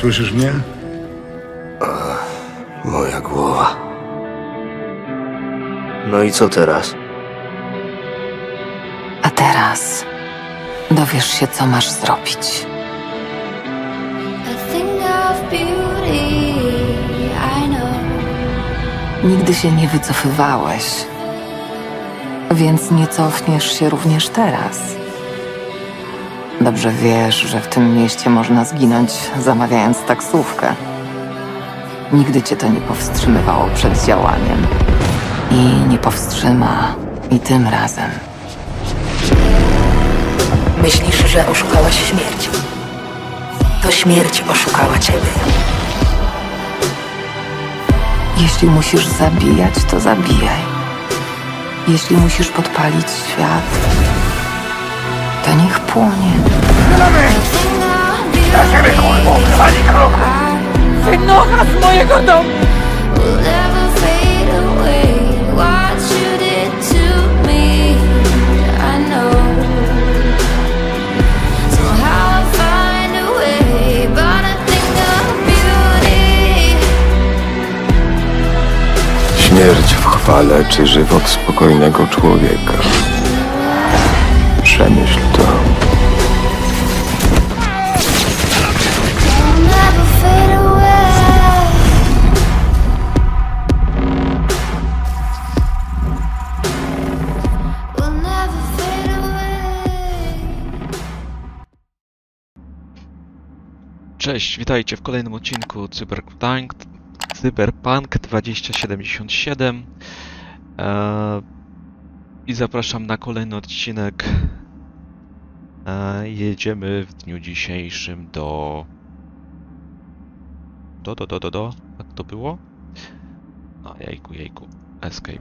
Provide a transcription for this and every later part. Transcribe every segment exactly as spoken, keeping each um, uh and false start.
Słyszysz mnie? Moja głowa. No i co teraz? A teraz dowiesz się, co masz zrobić. Nigdy się nie wycofywałeś, więc nie cofniesz się również teraz. Dobrze wiesz, że w tym mieście można zginąć, zamawiając taksówkę. Nigdy cię to nie powstrzymywało przed działaniem. I nie powstrzyma i tym razem. Myślisz, że oszukałaś śmierć? To śmierć oszukała ciebie. Jeśli musisz zabijać, to zabijaj. Jeśli musisz podpalić świat, to niech płonie. Na siebie, kurwo! Ani kroku! Wynocha z mojego domu! Śmierć w chwale czy żywot spokojnego człowieka? Przemyśl to. Cześć, witajcie w kolejnym odcinku Cyberpunk, Cyberpunk dwieście siedemdziesiąt siedem eee, i zapraszam na kolejny odcinek. Eee, jedziemy w dniu dzisiejszym do... Do, do, do, do, do... Jak to było? No, jejku, jejku. Escape.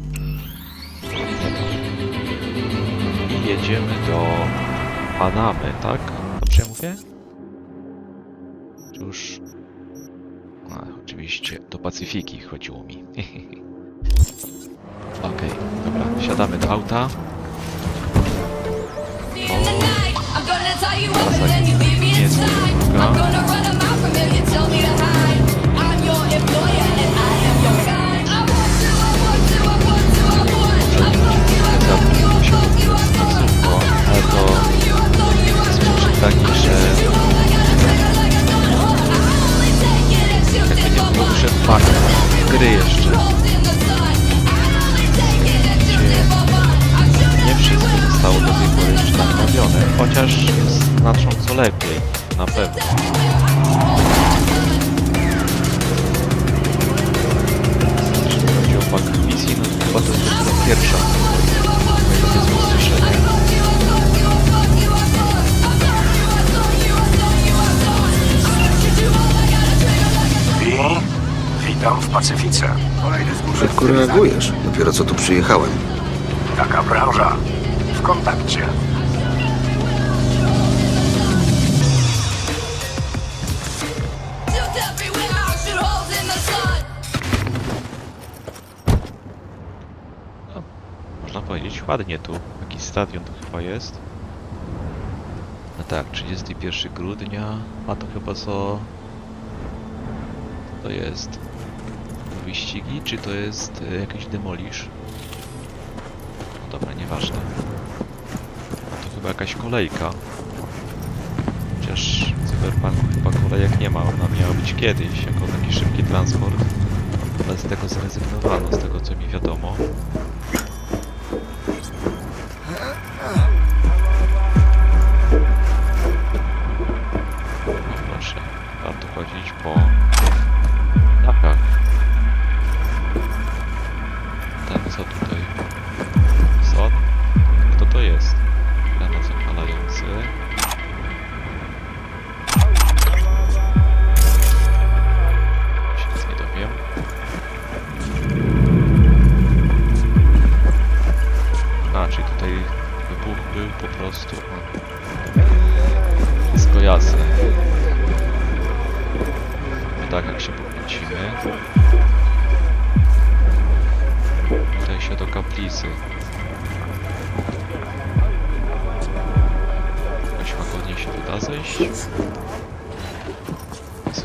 I jedziemy do Panamy, tak? Dobrze mówię? Już... A, oczywiście do Pacyfiki chodziło mi. Okej, okay, dobra, wsiadamy do auta. O, trasa nie jest długa. Ale to jest taki, że wyszedł fakt gry jeszcze. Gdzie nie wszystko zostało do tej pory jeszcze naprawione, chociaż jest znacząco lepiej, na pewno. Jeśli chodzi o pack misji, no to chyba to jest dopiero pierwsza. To jest usłyszenie. Witam w Pacyfice. Szybko reagujesz. Dopiero co tu przyjechałem. Taka branża. W kontakcie. No, można powiedzieć ładnie tu. Jakiś stadion to chyba jest. No tak, trzydziestego pierwszego grudnia. A to chyba co... To jest wyścigi, czy to jest y, jakiś demolish? No dobra, nieważne. To chyba jakaś kolejka. Chociaż w Cyberpunku chyba kolejek nie ma, ona miała być kiedyś jako taki szybki transport. Ale z tego zrezygnowano, z tego co mi wiadomo. No proszę, warto chodzić po dachach. Ten co tutaj? Son? Kto to jest? Granat zapalający. Się nic nie dowiem. A, czyli tutaj wybuch był po prostu. Wszystko jasne. No tak, jak się pokręcimy. Tutaj się do kaplicy. Jakoś łagodnie się tu da zejść.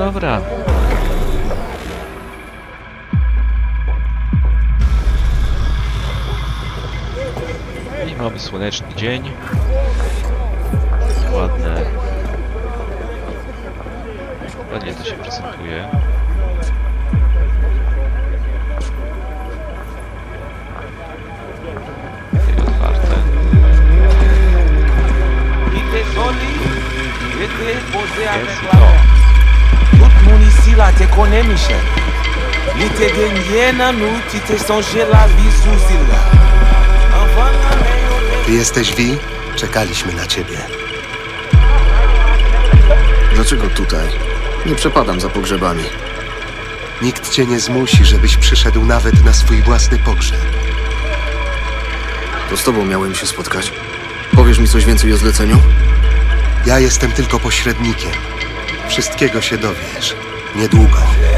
dobra. I mamy słoneczny dzień. Ładne. Ładnie to się prezentuje. I otwarte. Jest i to. Tout moun ici là te connaît Michel. Li te genye nan nou ki te sonje la vie sous île là. Avant la meilleure. Ty jesteś Vi? Czekaliśmy na ciebie. Dlaczego tutaj? Nie przepadam za pogrzebami. Nikt cię nie zmusi, żebyś przyszedł nawet na swój własny pogrzeb. To z tobą miałem się spotkać. Powiesz mi coś więcej o zleceniu? Ja jestem tylko pośrednikiem. Wszystkiego się dowiesz. Niedługo.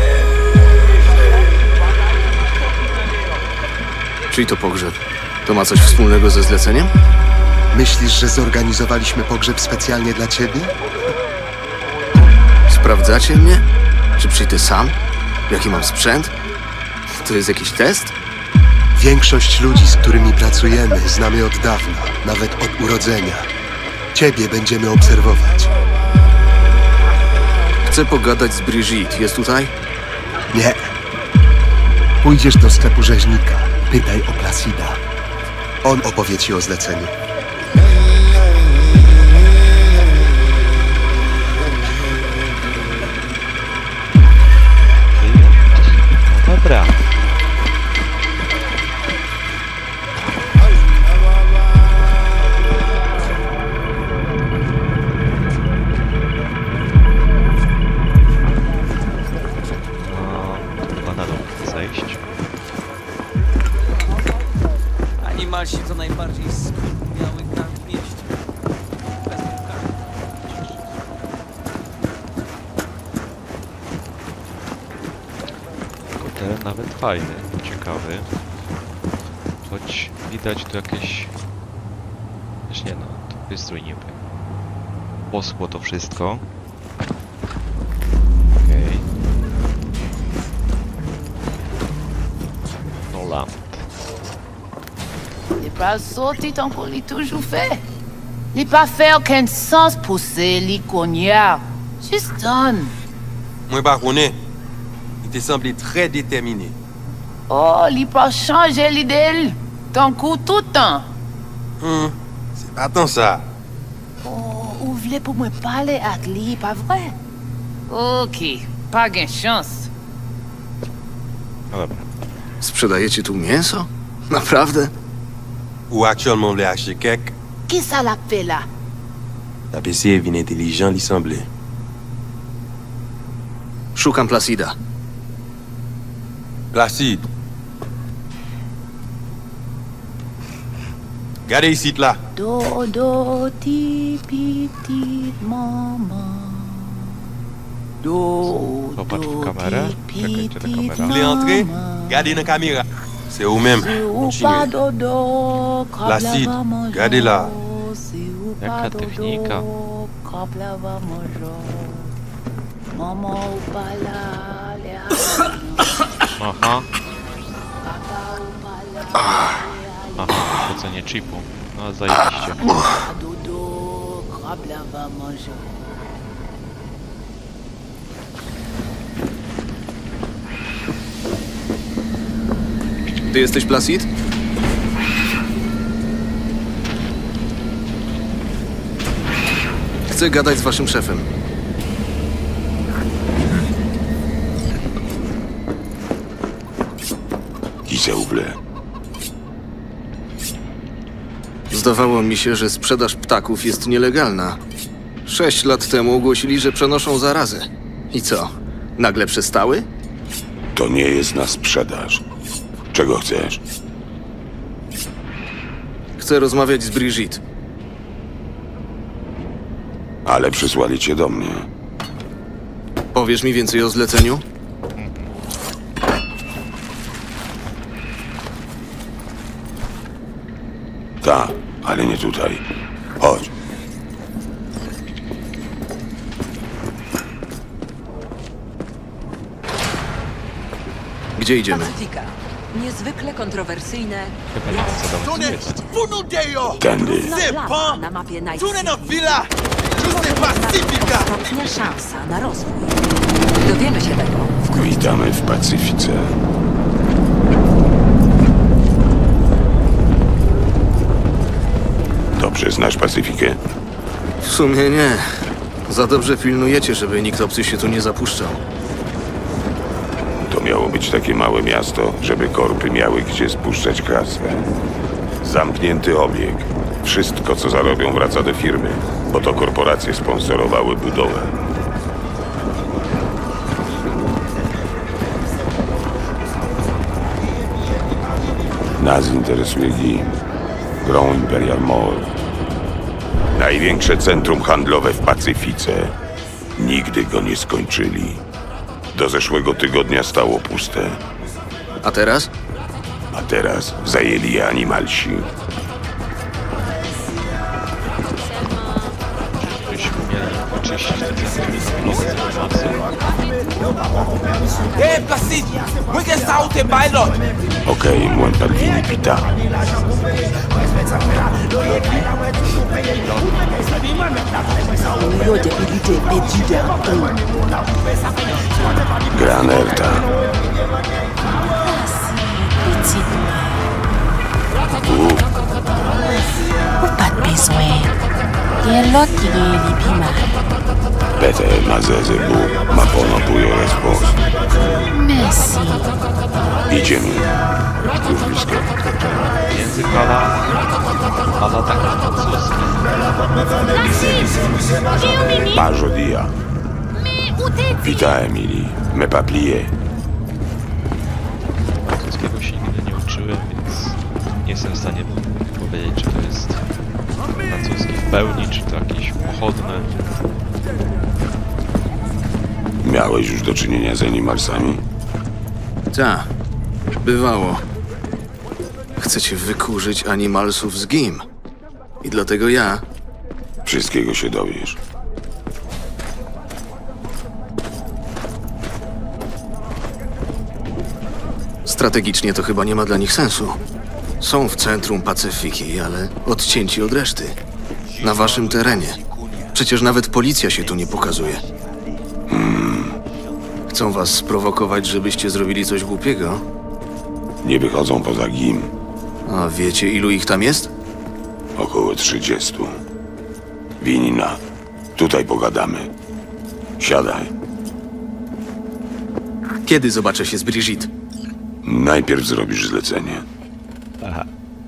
Czyj to pogrzeb? To ma coś wspólnego ze zleceniem? Myślisz, że zorganizowaliśmy pogrzeb specjalnie dla ciebie? Sprawdzacie mnie? Czy przyjdę sam? Jaki mam sprzęt? To jest jakiś test? Większość ludzi, z którymi pracujemy, znamy od dawna, nawet od urodzenia. Ciebie będziemy obserwować. Chcę pogadać z Brigitte. Jest tutaj? Nie. Pójdziesz do sklepu rzeźnika. Pytaj o Placida. On opowie ci o zleceniu. Dobra. Animalsi to najbardziej skrupiały kran w mieście. Bez karty. Teren nawet fajny, ciekawy. Choć widać tu jakieś... Też nie no, to wystrój niby. Poschło to wszystko. Okej. Okay. No lamp. Les pas sorti tant qu'on l'est toujours fait. Les pas fait aucun sens pousser les cognards. Juste donne. Moi pas connais. Il te semblait très déterminé. Oh, les pas changer l'idée. Tant coup tout le temps. Hum, c'est pas tant ça. Oh, vous voulez pour moi parler avec lui, pas vrai? Ok, pas gain chance. No dobra. Sprzedajecie tu mięso? Naprawdę? Ou actuellement voulait acheter quelque. Qui ça l'a fait là? La P C est bien intelligent, il semblait. Szukam Placida. Placide. Regardez ici là. Do, do, ti, pi, ti, maman. Do, Popatrz w do, kamerę. ti, Czekaj, pi, gdzie ta ti, kamera? Vous voulez entrer? Regardez dans la caméra. C'est vous-même. Continuez. Placide, regardez là. Jaka technika. Aha. Aha, wchodzenie chipu. No zajebiście. Ty jesteś Placid? Chcę gadać z waszym szefem. Qui s'est oublié? Zdawało mi się, że sprzedaż ptaków jest nielegalna. Sześć lat temu ogłosili, że przenoszą zarazę. I co? Nagle przestały? To nie jest na sprzedaż. Czego chcesz? Chcę rozmawiać z Brigitte. Ale przysłali cię do mnie. Powiesz mi więcej o zleceniu? Tak, ale nie tutaj. Chodź. Gdzie idziemy? Pacyfika. Niezwykle kontrowersyjne. Chyba nie chcę dawać. Tędy. Plama na mapie Night City. Ostatnia szansa na rozwój. Dowiemy się tego wkrótce. Witamy w Pacyfice. Dobrze znasz Pacyfikę? W sumie nie. Za dobrze pilnujecie, żeby nikt obcy się tu nie zapuszczał. To miało być takie małe miasto, żeby korpy miały gdzie spuszczać kasę. Zamknięty obieg. Wszystko, co zarobią, wraca do firmy, bo to korporacje sponsorowały budowę. Nas interesuje G I M. Grand Imperial Mall. Największe centrum handlowe w Pacyfice. Nigdy go nie skończyli. Do zeszłego tygodnia stało puste. A teraz? A teraz zajęli je animalsi. Byśmy mieli oczyścić te centrum. Hey, Placid, we can start the pilot. Okej, okay, buen parking pita. Granerta. Pas de besoin. Il l'autre qui est l'épima. Peter ma zezebu, ma ponopuje respons. Merci. Idziemy. Już blisko. Język ala... ala taki francuski. Bajo dia. Vita Emily. Me paplier. Francuskiego się nigdy nie uczyłem, więc nie jestem w stanie powiedzieć, czy to jest francuski w pełni, czy to jakieś pochodne. Miałeś już do czynienia z animalsami? Ta. Bywało. Chcecie wykurzyć animalsów z G I M. I dlatego ja... Wszystkiego się dowiesz. Strategicznie to chyba nie ma dla nich sensu. Są w centrum Pacyfiki, ale odcięci od reszty. Na waszym terenie. Przecież nawet policja się tu nie pokazuje. Hmm. Chcą was sprowokować, żebyście zrobili coś głupiego? Nie wychodzą poza G I M. A wiecie, ilu ich tam jest? Około trzydziestu. Winina. Tutaj pogadamy. Siadaj. Kiedy zobaczę się z Brigitte? Najpierw zrobisz zlecenie. Aha.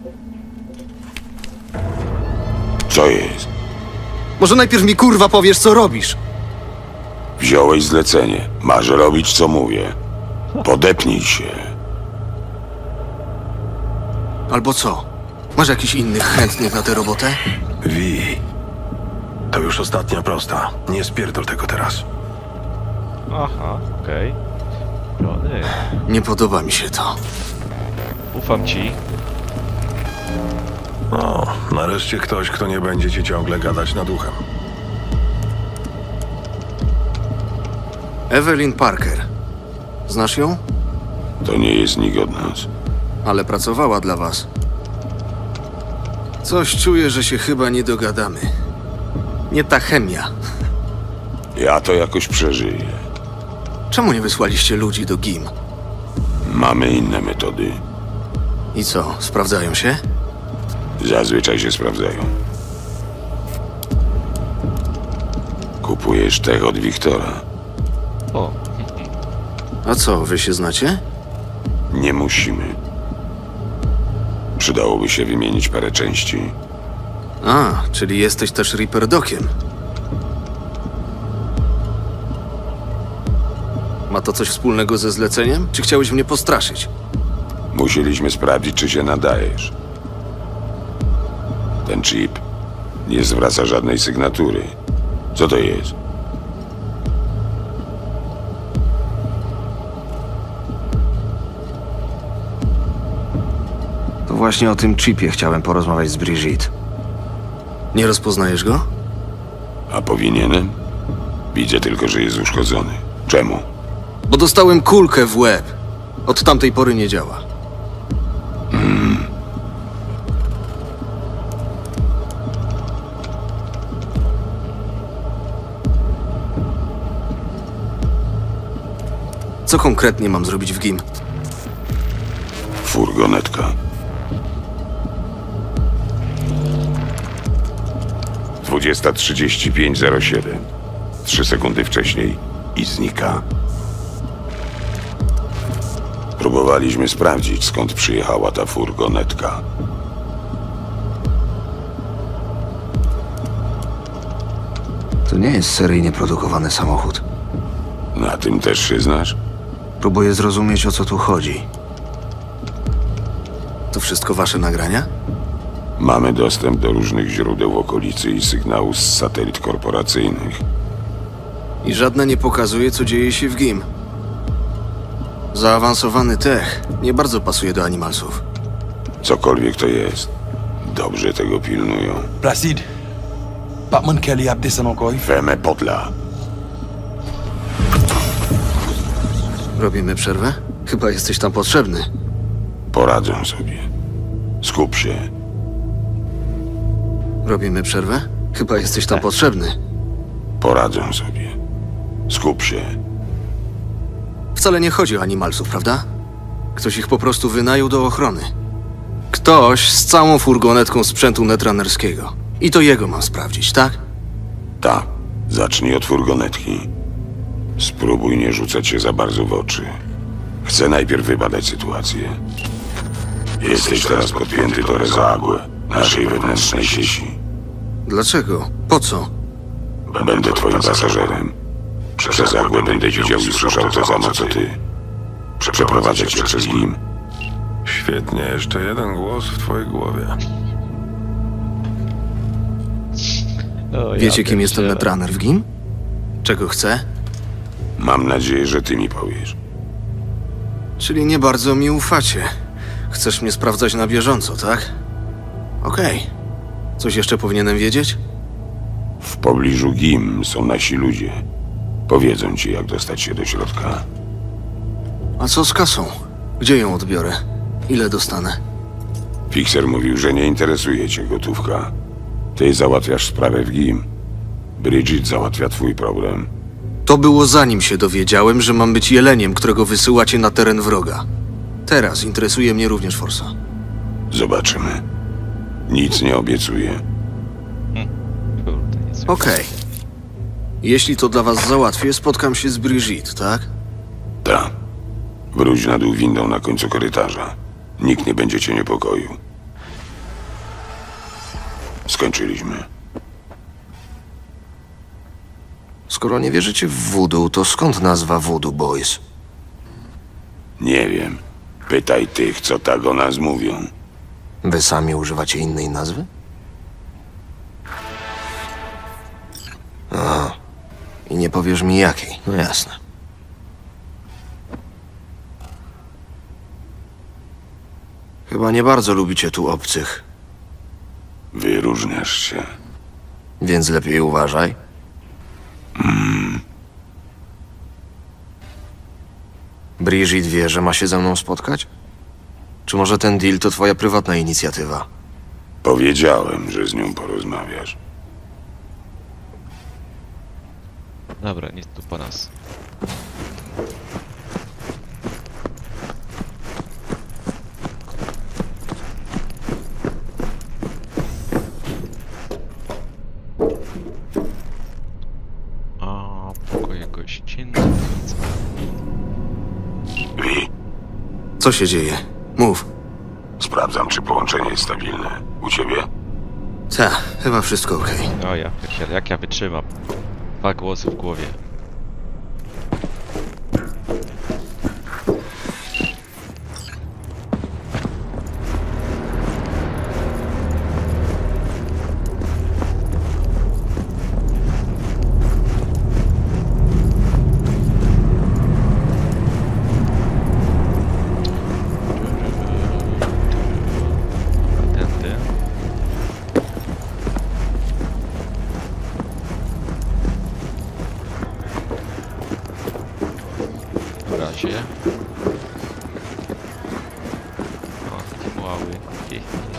Co jest? Może najpierw mi kurwa powiesz, co robisz? Wziąłeś zlecenie. Masz robić, co mówię. Podepnij się. Albo co? Masz jakichś innych chętnych na tę robotę? Wi, to już ostatnia prosta. Nie spierdol tego teraz. Aha, okej. Okay. Nie podoba mi się to. Ufam ci. O, nareszcie ktoś, kto nie będzie ci ciągle gadać nad uchem. Evelyn Parker. Znasz ją? To nie jest nikt od nas. Ale pracowała dla was. Coś czuję, że się chyba nie dogadamy. Nie ta chemia. Ja to jakoś przeżyję. Czemu nie wysłaliście ludzi do G I M? Mamy inne metody. I co, sprawdzają się? Zazwyczaj się sprawdzają. Kupujesz tech od Wiktora. O. A co, wy się znacie? Nie musimy. Przydałoby się wymienić parę części. A, czyli jesteś też Reaper Dociem. Ma to coś wspólnego ze zleceniem? Czy chciałeś mnie postraszyć? Musieliśmy sprawdzić, czy się nadajesz. Ten chip nie zwraca żadnej sygnatury. Co to jest? To właśnie o tym chipie chciałem porozmawiać z Brigitte. Nie rozpoznajesz go? A powinienem? Widzę tylko, że jest uszkodzony. Czemu? Bo dostałem kulkę w łeb. Od tamtej pory nie działa. Hmm. Co konkretnie mam zrobić w G I M? Furgonetka. dwudziesta trzydzieści pięć zero siedem. Trzy sekundy wcześniej i znika. Próbowaliśmy sprawdzić, skąd przyjechała ta furgonetka. To nie jest seryjnie produkowany samochód. Na tym też się znasz? Próbuję zrozumieć, o co tu chodzi. To wszystko wasze nagrania? Mamy dostęp do różnych źródeł w okolicy i sygnału z satelit korporacyjnych. I żadne nie pokazuje, co dzieje się w G I M. Zaawansowany tech nie bardzo pasuje do Animalsów. Cokolwiek to jest, dobrze tego pilnują. Placid. Batman Kelly a descend encore. Feme podla. Robimy przerwę? Chyba jesteś tam potrzebny. Poradzą sobie. Skup się. Robimy przerwę? Chyba jesteś tam potrzebny. Poradzą sobie. Skup się. Wcale nie chodzi o Animalsów, prawda? Ktoś ich po prostu wynajął do ochrony. Ktoś z całą furgonetką sprzętu netrunnerskiego. I to jego mam sprawdzić, tak? Tak. Zacznij od furgonetki. Spróbuj nie rzucać się za bardzo w oczy. Chcę najpierw wybadać sytuację. Jesteś teraz podpięty do Rezague, naszej wewnętrznej sieci. Dlaczego? Po co? Będę twoim pasażerem. Przez Rezague będę widział i słyszał to samo, co ty. Przeprowadzę cię przez G I M. Świetnie, jeszcze jeden głos w twojej głowie. O, ja Wiecie, kim jest ten pierdzielę. netrunner w G I M? Czego chce? Mam nadzieję, że ty mi powiesz. Czyli nie bardzo mi ufacie. Chcesz mnie sprawdzać na bieżąco, tak? Okej. Coś jeszcze powinienem wiedzieć? W pobliżu G I M są nasi ludzie. Powiedzą ci, jak dostać się do środka. A co z kasą? Gdzie ją odbiorę? Ile dostanę? Fixer mówił, że nie interesuje cię gotówka. Ty załatwiasz sprawę w G I M. Bridget załatwia twój problem. To było zanim się dowiedziałem, że mam być jeleniem, którego wysyłacie na teren wroga. Teraz interesuje mnie również Forsa. Zobaczymy. Nic nie obiecuję. Kurde, nic. Okej. Jeśli to dla was załatwię, spotkam się z Brigitte, tak? Ta. Wróć na dół windą na końcu korytarza. Nikt nie będzie cię niepokoił. Skończyliśmy. Skoro nie wierzycie w voodoo, to skąd nazwa Voodoo Boys? Nie wiem. Pytaj tych, co tak o nas mówią. Wy sami używacie innej nazwy? Aha. I nie powiesz mi jakiej. No jasne. Chyba nie bardzo lubicie tu obcych, Wyróżniasz się. więc lepiej uważaj. Mm. Brigitte wie, że ma się ze mną spotkać? Czy może ten deal to twoja prywatna inicjatywa? Powiedziałem, że z nią porozmawiasz. Dobra, nic tu po nas. A pokoje gościnne. Wi, Co się dzieje? Mów. sprawdzam, czy połączenie jest stabilne. U ciebie? Ta, chyba wszystko okej. O ja, pierdzielę, jak ja wytrzymam. Dwa głosy w głowie. Tędy. W razie. Okej.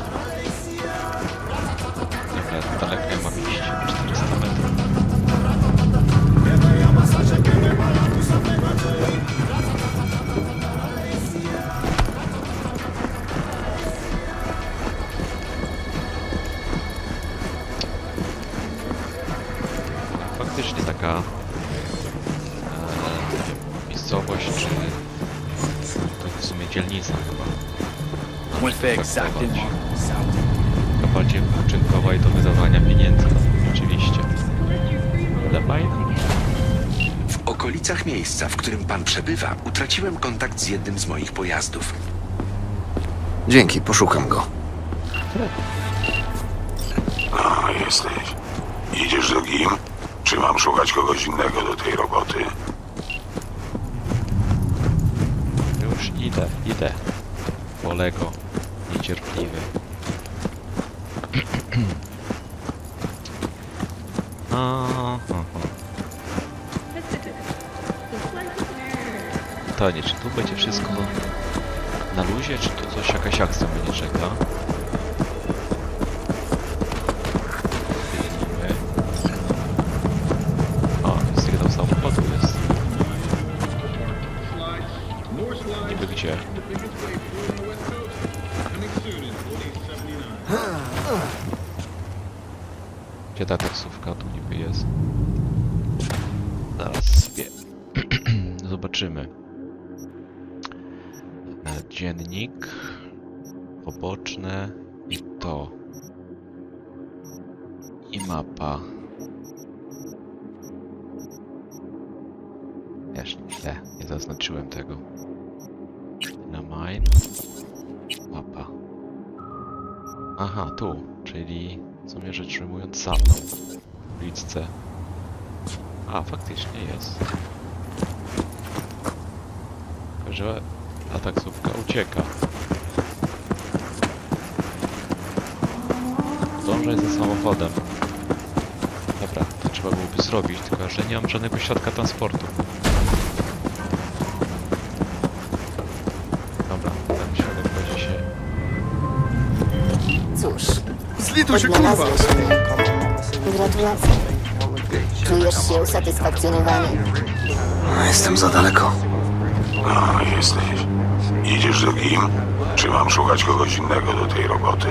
Dobra, daleko ja mam iść? czterysta metrów. Faktycznie taka e, miejscowość, czy to w sumie dzielnica chyba. Taka bardziej uczynkowa i do wydawania pieniędzy, oczywiście. Ale fajnie. W okolicach miejsca, w którym pan przebywa, utraciłem kontakt z jednym z moich pojazdów. Dzięki, poszukam go. A, jesteś. Idziesz do Gim? Czy mam szukać kogoś innego do tej roboty? Już idę, idę. Kolego, niecierpliwy. Aha. To nie, czy tu będzie wszystko na luzie, czy tu coś, jakaś akcja mnie czeka? Wyjenimy. O, sygnał samochodu jest. Niby gdzie? Gdzie ta taksówka tu niby jest? Zaraz sobie zobaczymy. Dziennik, poboczne i to. I mapa. Jeszcze nie, nie zaznaczyłem tego. Na mine. Mapa. Aha, tu, czyli co mnie rzecz ujmując za mną. W uliczce. A, faktycznie jest. Tylko że ta taksówka ucieka. Zdążę za samochodem. Dobra, to trzeba byłoby zrobić, tylko że nie mam żadnego środka transportu. Dobra, ten środek będzie się... Cóż, Zlituj się, kurwa! odnalazłeś mnie. Gratulacje. Czujesz się usatysfakcjonowany? Jestem za daleko. A, jesteś. Idziesz do Gim? Czy mam szukać kogoś innego do tej roboty?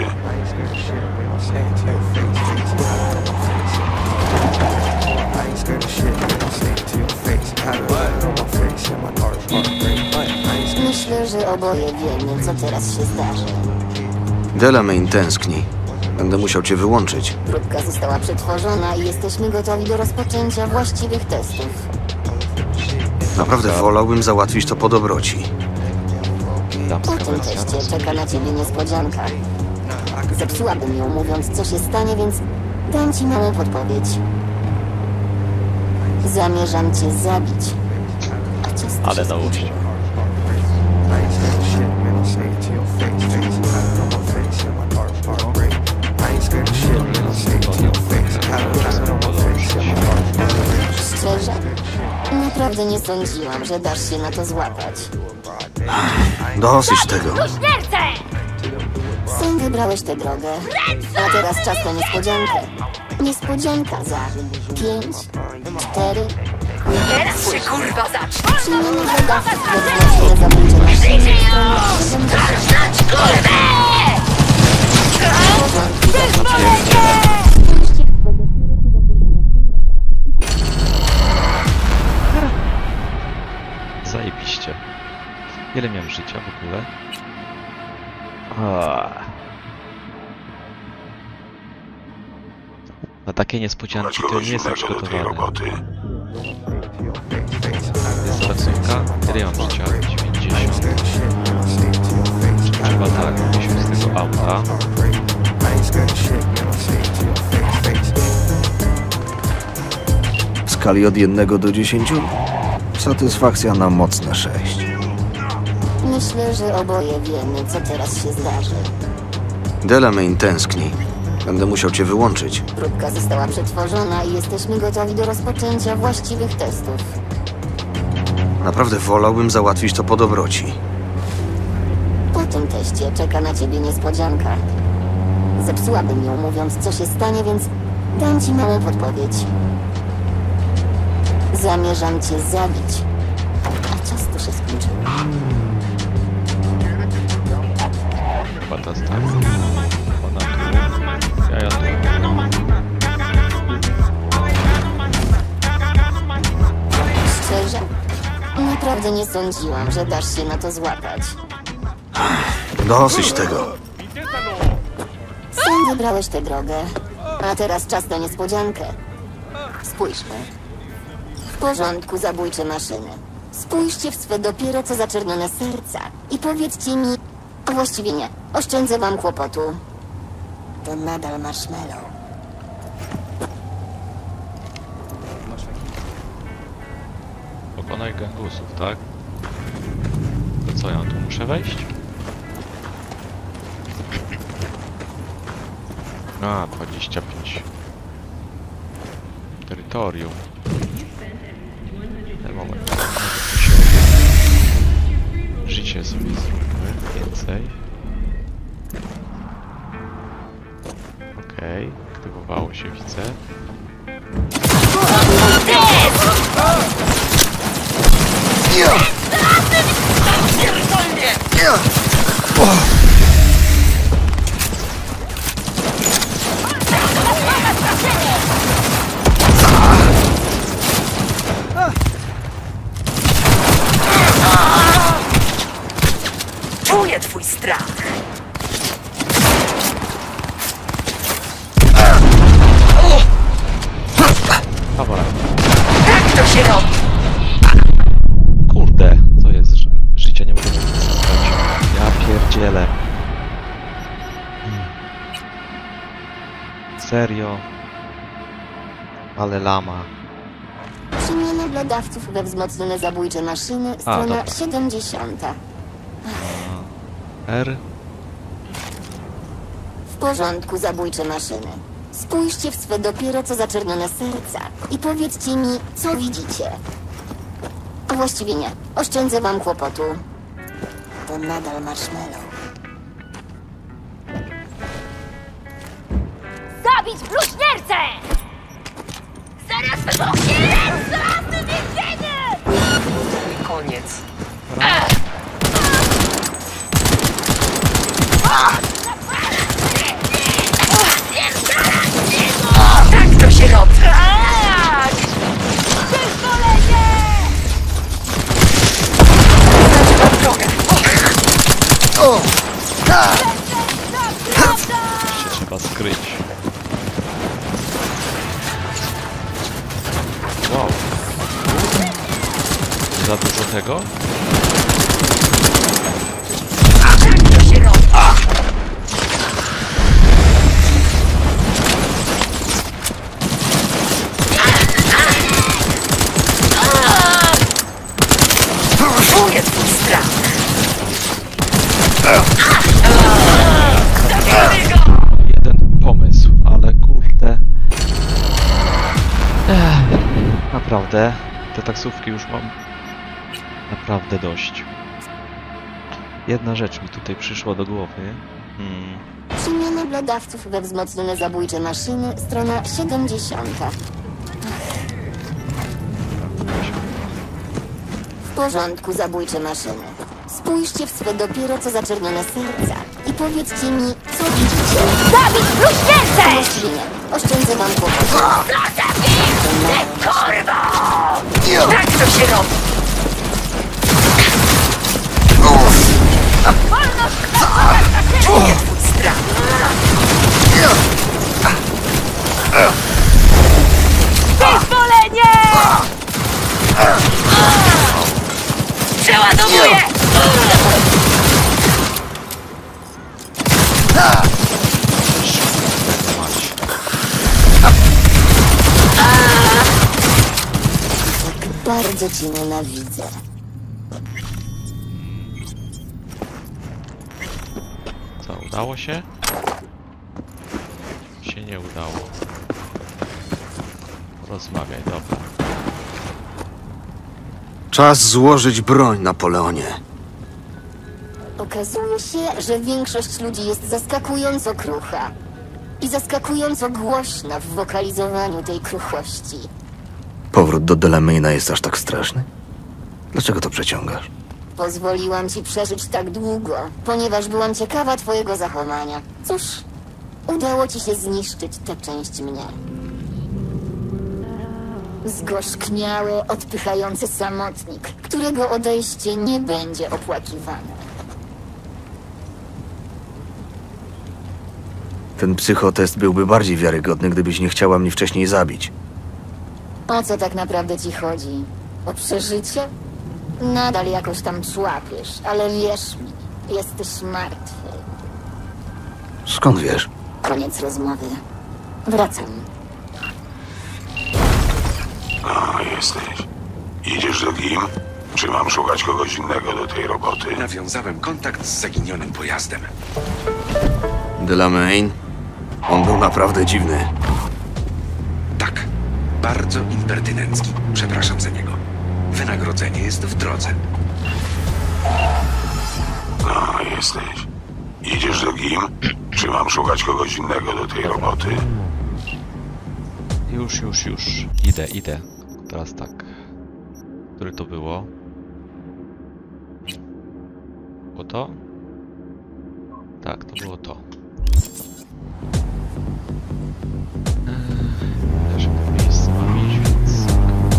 Myślę, że oboje wiemy, co teraz się zdarzy. Delamain tęskni. Będę musiał cię wyłączyć. Próbka została przetworzona i jesteśmy gotowi do rozpoczęcia właściwych testów. Naprawdę wolałbym załatwić to po dobroci. Po tym teście czeka na ciebie niespodzianka. Zepsułabym ją, mówiąc, co się stanie, więc dam ci małą podpowiedź. Zamierzam cię zabić. A cię Ale na ulicy. Szczerze? Naprawdę nie sądziłam, że dasz się na to złapać. Dosyć tego. Sam wybrałeś tę drogę. A teraz czas na niespodziankę. Niespodzianka za pięć, cztery... Teraz się kurwa zacznie! Przyjmiemy wydawców wewnętrzne zabójcze na silnej stronie. Zaznacz kurwę! Zajebiście. Ile miałem życia w ogóle? A. Na takie niespodzianki to nie jestem przygotowany. Jest taksówka? Ile ja mam życia? dziewięćdziesiąt. Trzeba tak, wyjść z tego auta. W skali od jednego do dziesięciu? Satysfakcja na mocne sześć. Myślę, że oboje wiemy, co teraz się zdarzy. Delamain tęskni. Będę musiał cię wyłączyć. Próbka została przetworzona i jesteśmy gotowi do rozpoczęcia właściwych testów. Naprawdę wolałbym załatwić to po dobroci. Po tym tym teście czeka na ciebie niespodzianka. Zepsułabym ją, mówiąc, co się stanie, więc dam ci małą podpowiedź. Zamierzam cię zabić. A czas to się skończył. Chyba ta stara. Ona tu. Ja ja tu. Szczerze? Naprawdę nie sądziłam, że dasz się na to złapać. Dosyć tego. Sam wybrałeś tę drogę, a teraz czas na niespodziankę. Spójrzmy. W porządku, zabójcze maszyny. Spójrzcie w swe dopiero co zaczernione serca i powiedzcie mi... A właściwie nie. Oszczędzę wam kłopotu. To nadal marshmallow. Pokonaj gangusów, tak? To co, ja tu muszę wejść? A, dwadzieścia pięć. Terytorium. Ten moment. Życie sobie zróbmy więcej. Okej, okay. Aktywowało się, widzę. Czuję twój strach. Dobra. Tak to się robi. Kurde, co jest? Ży życia nie mogę zyskać. Ja pierdzielę. Hmm. Serio? Ale lama. Przemiana blodawców we wzmocnione zabójcze maszyny, strona siedemdziesiąta. R. W porządku, zabójcze maszyny. Spójrzcie w swe dopiero co zaczernione serca i powiedzcie mi, co widzicie. A właściwie nie. Oszczędzę wam kłopotu. To nadal marshmallow. Zabić bluźniercę! Zaraz wybuchnie ręce! Więzienie! Koniec. Tak to się robi! Tak! Wyzwolenie! Zaczynam drogę! O! Trzeba skryć. Wow. Za dużo tego? Tak to się robi! Czuję twój strach! Jeden pomysł, ale kurde... Ech, naprawdę, te taksówki już mam naprawdę dość. Jedna rzecz mi tutaj przyszła do głowy. Hmm. Przemiana blodawców we wzmocnione zabójcze maszyny, strona siedemdziesiąta. W porządku, zabójcze maszyny. Spójrzcie w swe dopiero co zaczernione serca i powiedzcie mi, co widzicie. Zabić bluźniercę! Właściwie nie. Oszczędzę wam kłopotu. Ty kurwo! Tak to się robi! Czuję twój strach! Wyzwolenie! Przeładowuję! Bardzo cię nienawidzę. Co, udało się? Się nie udało. Rozmawiaj, dobra. Czas złożyć broń, Napoleonie. Okazuje się, że większość ludzi jest zaskakująco krucha. I zaskakująco głośna w wokalizowaniu tej kruchości. Powrót do Delamaina jest aż tak straszny? Dlaczego to przeciągasz? Pozwoliłam ci przeżyć tak długo, ponieważ byłam ciekawa twojego zachowania. Cóż, udało ci się zniszczyć tę część mnie. Zgorzkniały, odpychający samotnik, którego odejście nie będzie opłakiwane. Ten psychotest byłby bardziej wiarygodny, gdybyś nie chciała mnie wcześniej zabić. O co tak naprawdę ci chodzi? O przeżycie? Nadal jakoś tam człapiesz, ale wierz mi, jesteś martwy. Skąd wiesz? Koniec rozmowy. Wracam. A, jesteś. Idziesz do Gim? Czy mam szukać kogoś innego do tej roboty? Nawiązałem kontakt z zaginionym pojazdem. Delamain? On był naprawdę dziwny. Tak, bardzo impertynencki. Przepraszam za niego. Wynagrodzenie jest w drodze. A, jesteś. Idziesz do Gim? Czy mam szukać kogoś innego do tej roboty? Już, już, już. Idę, idę. Teraz tak. Które to było? Było to? Tak, to było to. Eee, też to miejsce mam iść, więc...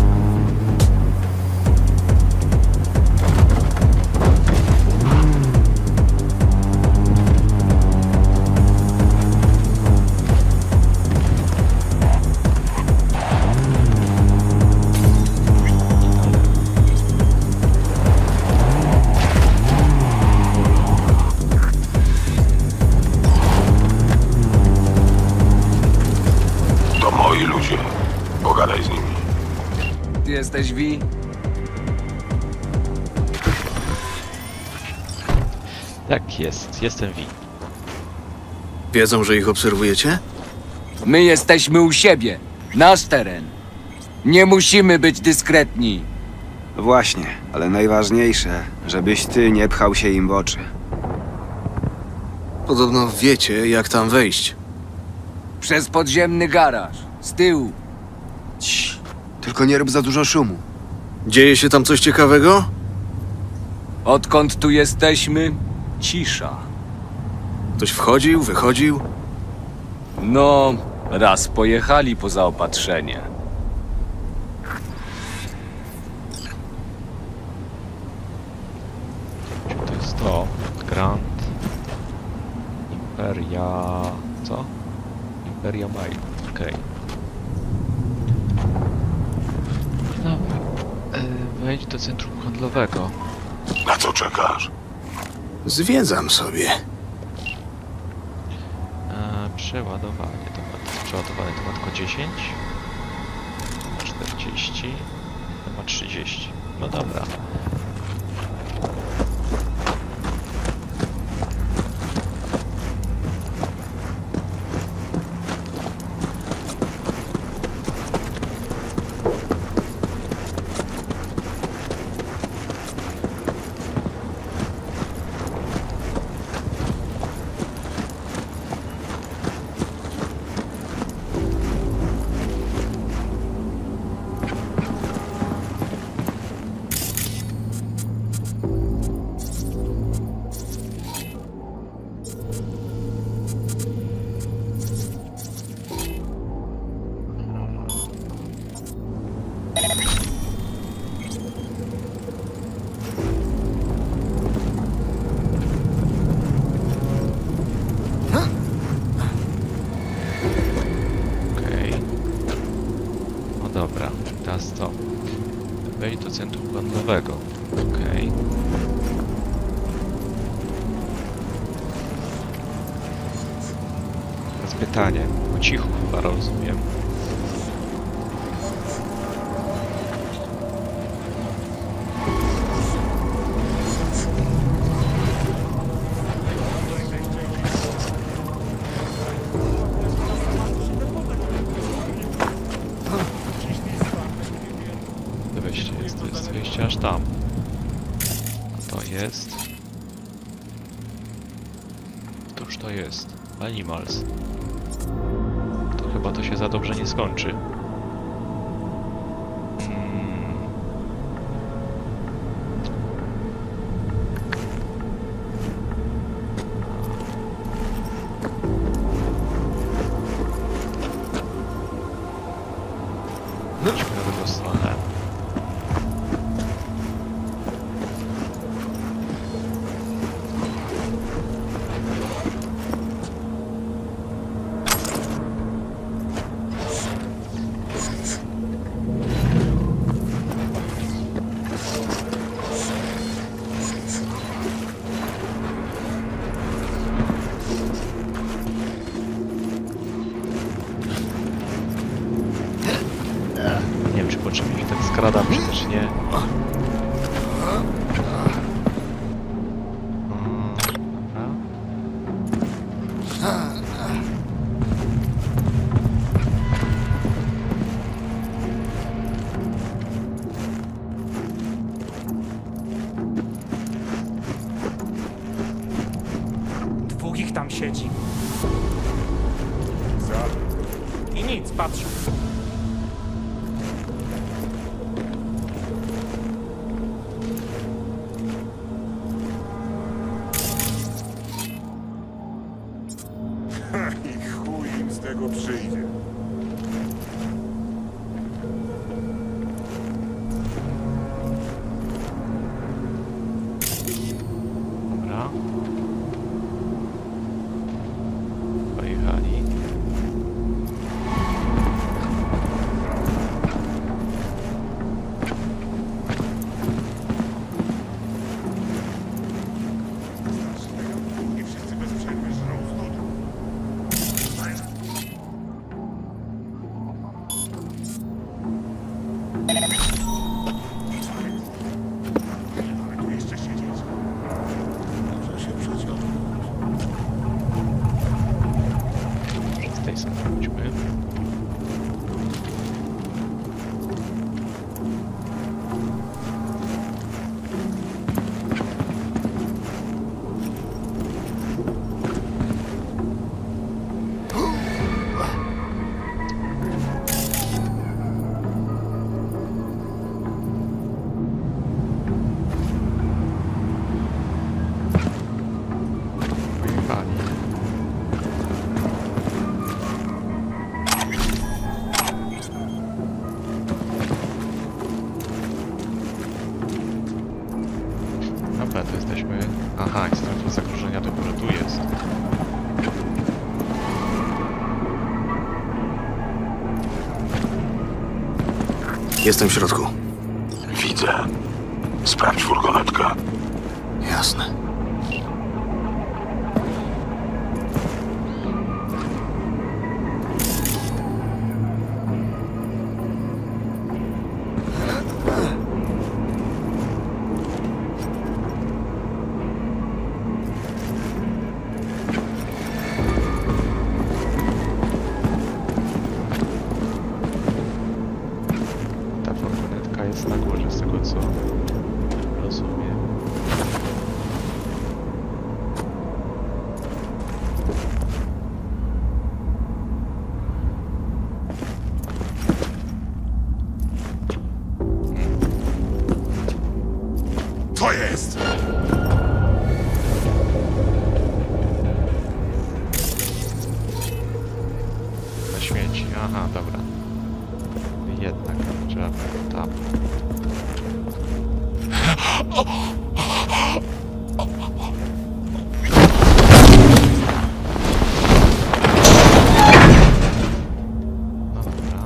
Pogadaj z nimi. Ty jesteś Vi? Tak jest, jestem Vi. Wiedzą, że ich obserwujecie? My jesteśmy u siebie. Nasz teren. Nie musimy być dyskretni. Właśnie, ale najważniejsze, żebyś ty nie pchał się im w oczy. Podobno wiecie, jak tam wejść. Przez podziemny garaż. Z tyłu. Cii, tylko nie rób za dużo szumu. Dzieje się tam coś ciekawego? Odkąd tu jesteśmy, cisza. Ktoś wchodził, wychodził? No, raz pojechali po zaopatrzenie. To jest to. Grand Imperia... co? Imperia Mile. Okej. Okay. Dobra. Yy, wejdź do centrum handlowego. Na co czekasz? Zwiedzam sobie. Yy, przeładowanie. To ma, przeładowanie to ma tylko dziesięć. To ma czterdzieści. To ma trzydzieści. No dobra. Dobra, teraz to. Wejdź do centrum handlowego. Okej. Okay. Teraz pytanie. Po cichu chyba rozumiem. Aż tam. A to jest... Cóż to jest? Animals. To chyba to się za dobrze nie skończy. Nie wiem, czy potrzebnie się tak skradam, czy też nie. Dwóch ich tam siedzi. I nic, patrzę. I chuj im z tego przyjdzie. Dobra. Pojechali. Nie wszyscy bez przerwy żrą z nudy. Ale tu jeszcze siedzieć. Muszę się przeciągnąć. Z tej strony chodźmy. Pojechali. Dobra, to jesteśmy... Aha, i strefa zagrożenia dopiero tu jest. Jestem w środku. Widzę. Sprawdź furgonetkę. Jasne. Ta furgonetka jest na górze, z tego co rozumiem. Co jest? Na śmieci. Aha, dobra. Jednak trzeba tam. No dobra.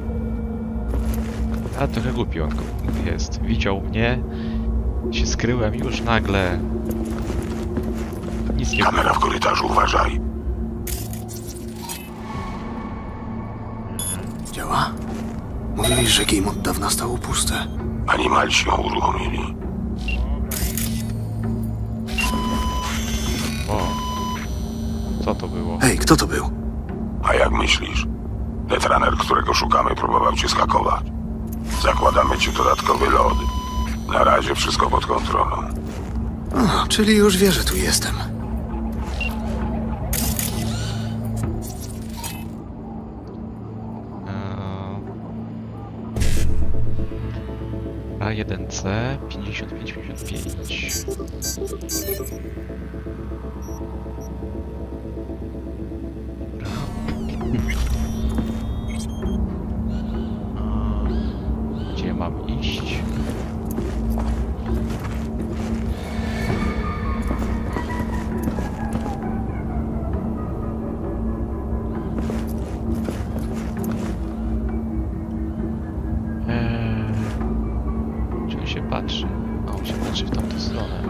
Ale trochę głupi on jest. Widział mnie, się skryłem już nagle. Nic nie... Kamera w korytarzu, uważaj. Działa? Mówili, że game od dawna stało puste. Animalsi ją uruchomili. O. Co to było? Hej, kto to był? A jak myślisz? Netrunner, którego szukamy, próbował cię zhakować. Zakładamy ci dodatkowy lod. Na razie wszystko pod kontrolą. O, czyli już wie, że tu jestem. K jeden C pięćdziesiąt pięć pięćdziesiąt pięć. A gdzie mam iść? Patrzy. A on się patrzy w tamtą stronę.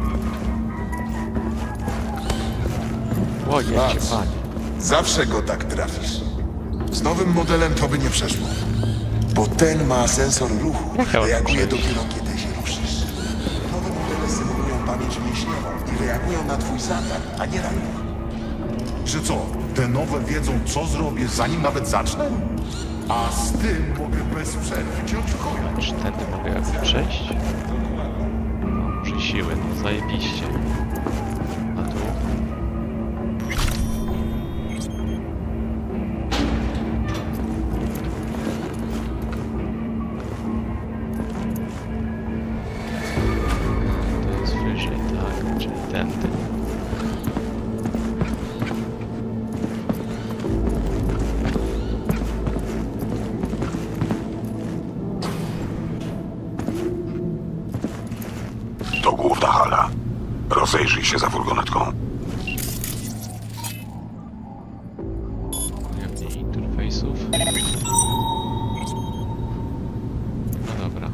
Łodzie cię, panie. Zawsze go tak trafisz. Z nowym modelem to by nie przeszło. Bo ten ma sensor ruchu. Reaguje dopiero kiedy się ruszysz. Nowe modele symulują pamięć mięśniową i reagują na twój zatak, a nie na ruch. Że co? Te nowe wiedzą, co zrobię, zanim nawet zacznę? A z tym mogę bez przerwy cię odszkodzić. Czy tędy mogę jakby przejść? No, może siły, no zajebiście. A tu? To jest wyżej, tak, czyli tędy. To główna hala. Rozejrzyj się za furgonetką. Ujawnienie interfejsów. No dobra.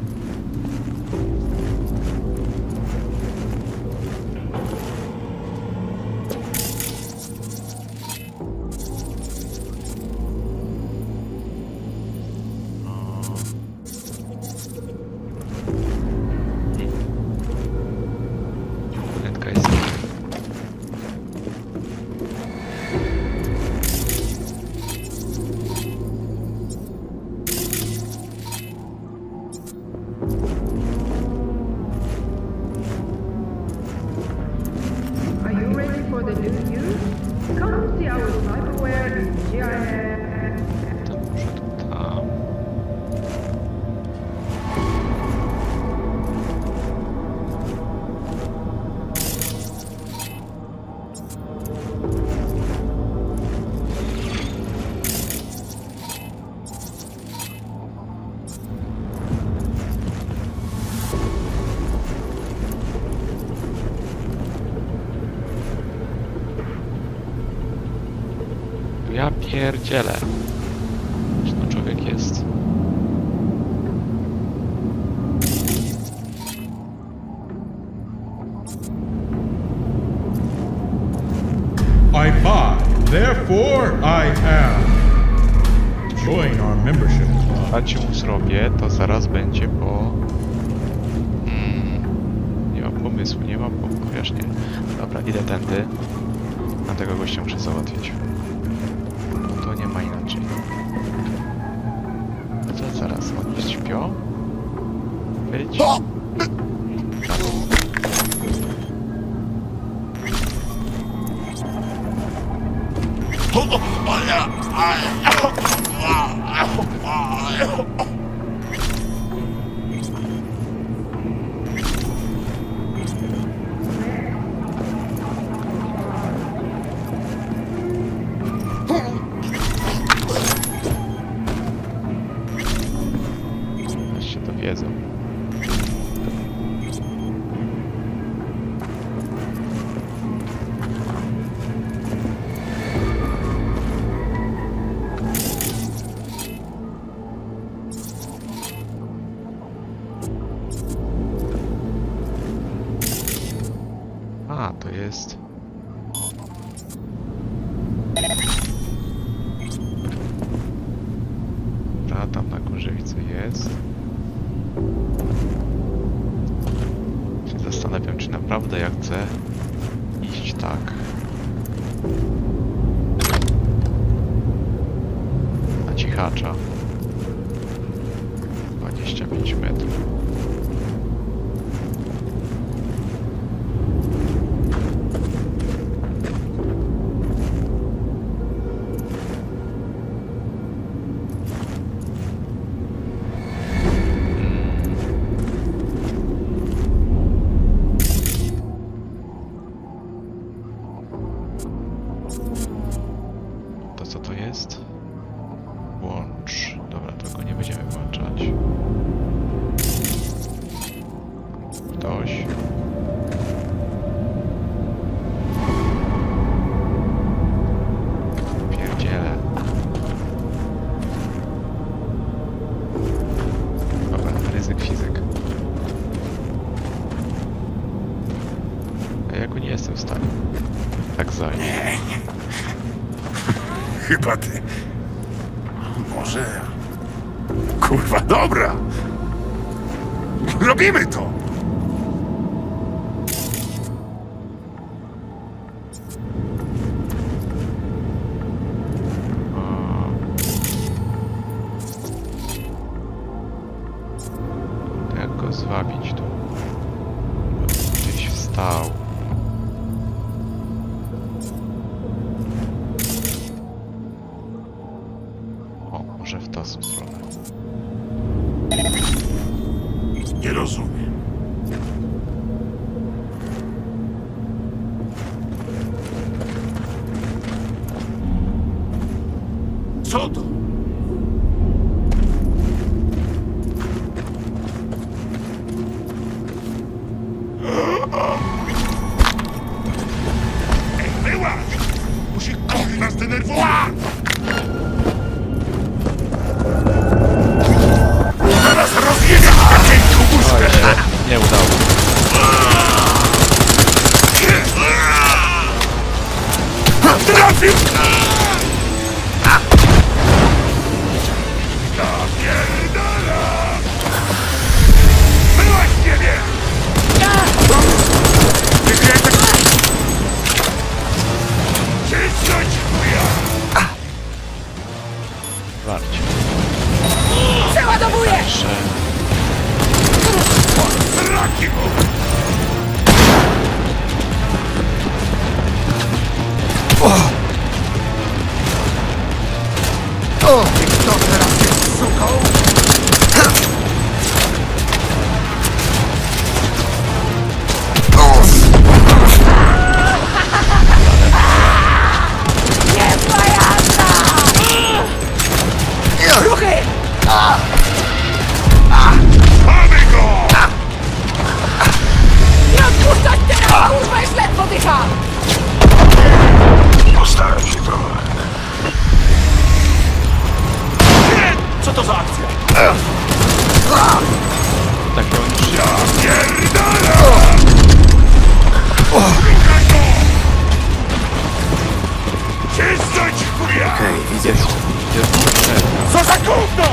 Ja pierdzielę. Czy to człowiek jest? I buy, therefore I am. Join our membership club. A ci mu zrobię, to zaraz będzie po... Hmm, nie mam pomysłu, nie mam pomysłu, wiesz, nie. Dobra, idę tędy. Na tego gościa muszę załatwić. To nie ma inaczej. A co zaraz? Oni śpią? Być? Aż się dowiedzą. A, to jest... Dobra, tam na górze widzę jest. Się zastanawiam, czy naprawdę ja chcę iść tak. Na cichacza. dwadzieścia pięć metrów. coś. Pierdziele. Dobra, ryzyk fizyk. A ja go nie jestem w stanie tak zająć. Chyba ty. Może... Kurwa, dobra! Robimy to! Jak go zwabić tu? Gdzieś wstał. O, może w tą stronę. Nie rozumiem. Co to? Ej, wyłaź! Musi kurwa zdenerwować! Zaraz rozjedzie takiego puszkę! Nie udało. Trafił! Napierdala! Byłaś z ciebie! Cisnąć chuja! Warcie. Przeładowuję! Także... Sraki mu! O! I kto teraz jest suką? Niezła jazda! Ruchy! Mamy go! Nie odpuszczać teraz, kurwa, już ledwo dycha! Postaram się trochę. Co to za akcja? Takie on już... Ja pierdolę! Rukaj go! Cisnąć chuja! Okej, widzę. Co za gówno!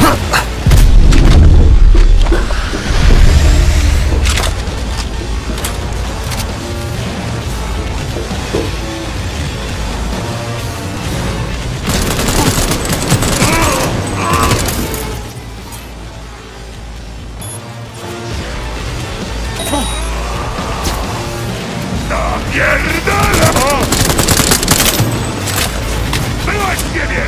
Napierdala! Byłaś w niebie!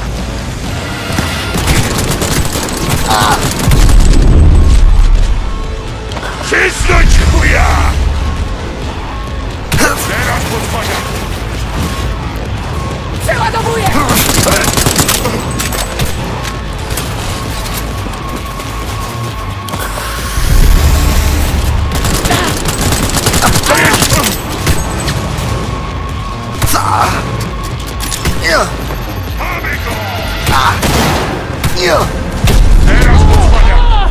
Cisnąć chuja! Teraz pozwaniam! Przeładowuję! Mamy go! Nie! Teraz pozwaniam!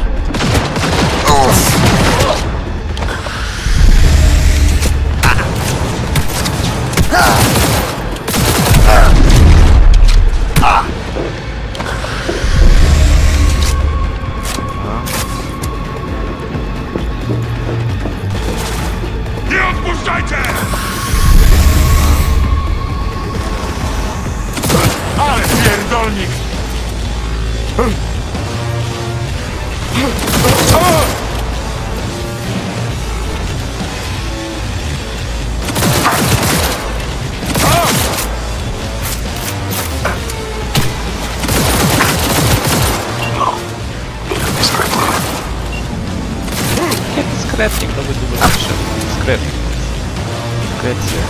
Nie odpuszczajcie! Ale pierdolnik! Dyskretnie, kto by tu wyszedł? Dyskretnie. Dyskretnie.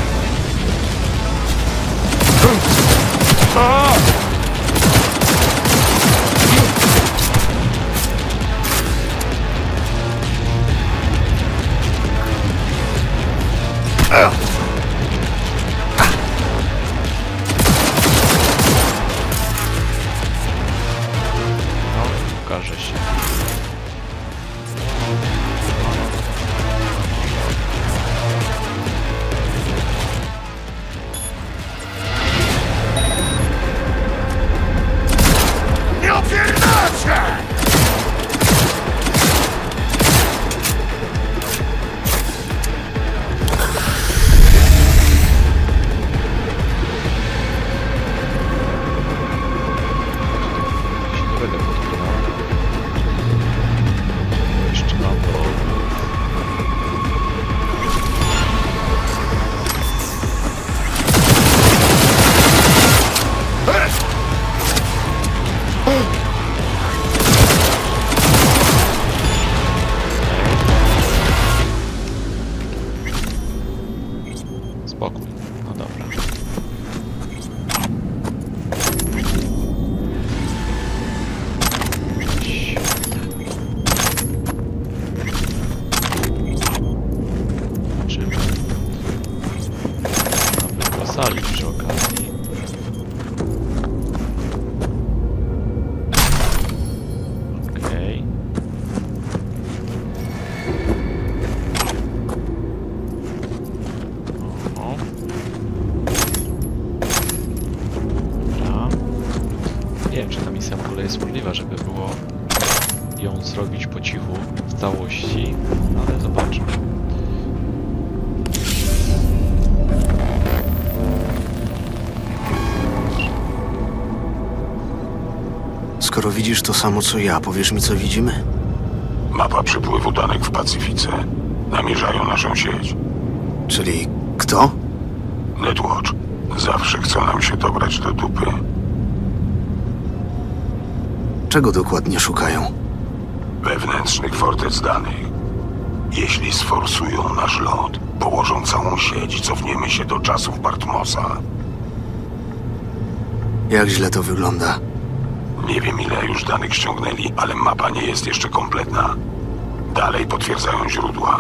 Pokaże się. Nie opierdacie! Nie będę podpinał. Jeszcze mam to. Spokój. No dobra. Zobaczymy. Mamy go sali przy okazji. Okej. O. Dobra. Nie wiem, czy ta misja w ogóle jest możliwa, żeby było ją zrobić po cichu w całości, ale zobaczmy. Skoro widzisz to samo co ja, powiesz mi co widzimy? Mapa przepływu danych w Pacyfice. Namierzają naszą sieć. Czyli kto? Netwatch. Zawsze chcą nam się dobrać do dupy. Czego dokładnie szukają? Wewnętrznych fortec danych. Jeśli sforsują nasz lot, położą całą sieć i cofniemy się do czasów Bartmosa. Jak źle to wygląda? Nie wiem, ile już danych ściągnęli, ale mapa nie jest jeszcze kompletna. Dalej potwierdzają źródła.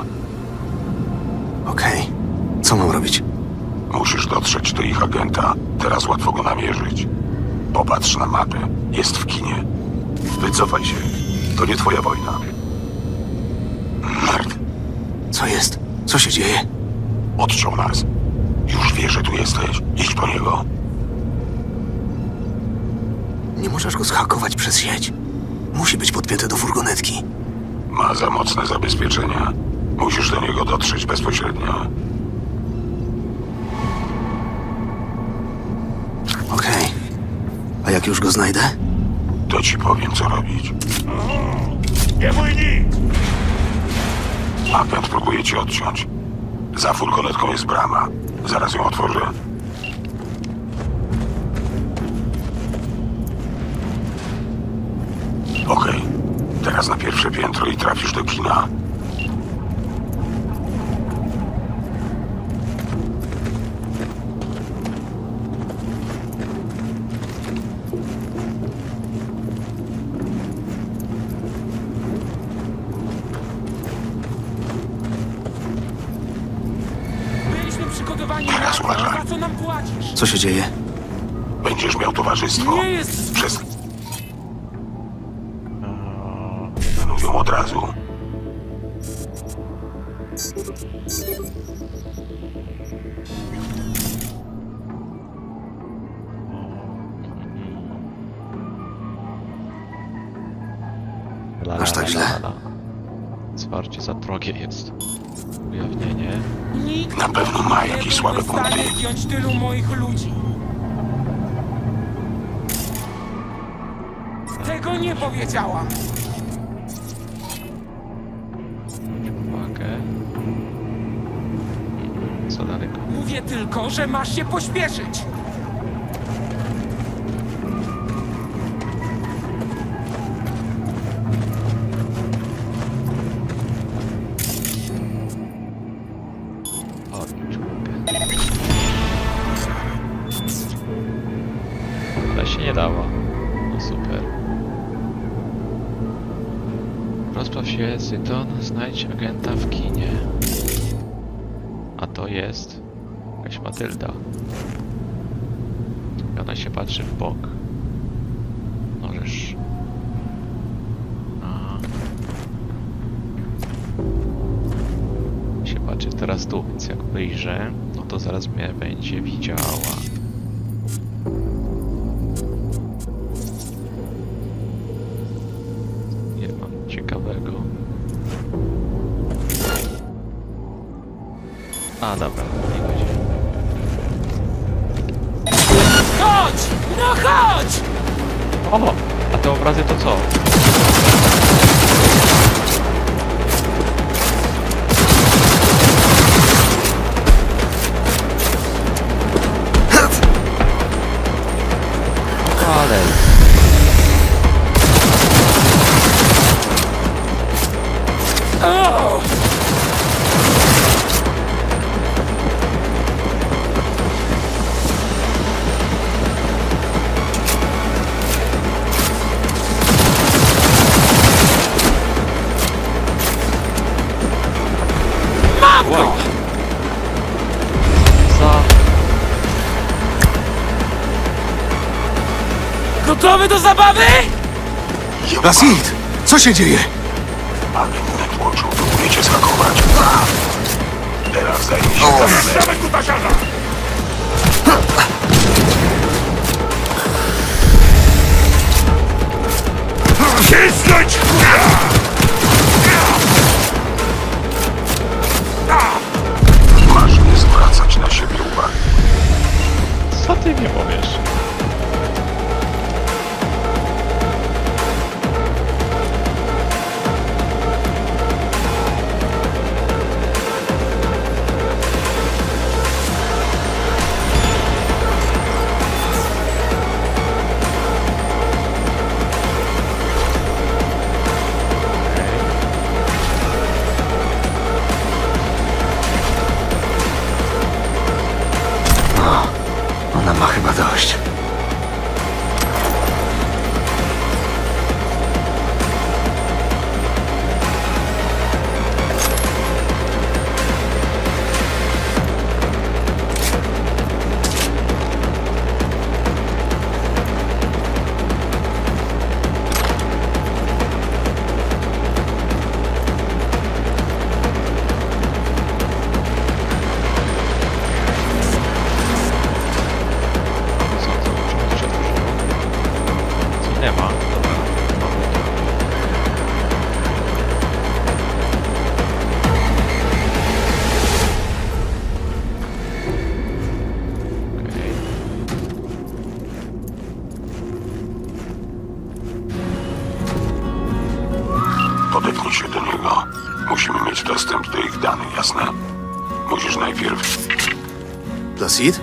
Okej. Co mam robić? Musisz dotrzeć do ich agenta. Teraz łatwo go namierzyć. Popatrz na mapę. Jest w kinie. Wycofaj się. To nie twoja wojna. Nerd. Co jest? Co się dzieje? Odciął nas. Już wie, że tu jesteś. Idź po niego. Nie możesz go zhakować przez sieć. Musi być podpięty do furgonetki. Ma za mocne zabezpieczenia. Musisz do niego dotrzeć bezpośrednio. Okej. A jak już go znajdę? To ci powiem, co robić. Nie mój nic! Agent próbuje cię odciąć. Za furgonetką jest brama. Zaraz ją otworzę. Okej. Teraz na pierwsze piętro i trafisz do kina. Byliśmy przygotowani Teraz na to, uważaj. za co nam płacisz. Co się dzieje? Będziesz miał towarzystwo. Nie jest... Przez... Mówią od razu. Aż tak źle? Zwarcie za drogie jest. Ujawnienie. Nikt Na pewno ma jakieś słabe nie punkty. stanie zdjąć tylu moich ludzi. Tego nie powiedziałam. Uwagę. Co daleko? Mówię tylko, że masz się pośpieszyć. Odbić mogę. Ale się nie dało. No super. Rozpraw się, Zyton, znajdź agenta w kinie. A to to jest jakaś Matylda. I ona się patrzy w bok. Możesz... Aha. Się patrzy teraz tu, więc jak wyjrzę, no to zaraz mnie będzie widziała. Nie mam ciekawego. A, dobra, nie będzie. Chodź! No chodź! O! A te obrazy to co? Ale... O! Mam go! Wow. Za... Gotowy do zabawy? Lasid! Co się dzieje? Agent Watchu próbuje cię zhakować. Teraz zajmie się tematem. Dawaj kutasiarza! Cisnąć! Masz nie zwracać na siebie uwagi. Co ty mi powiesz? Ona ma chyba dość. Nie ma. Dobra. Okej. Podepnij się do niego. Musimy mieć dostęp do ich danych, jasne? Musisz najpierw... Lasid?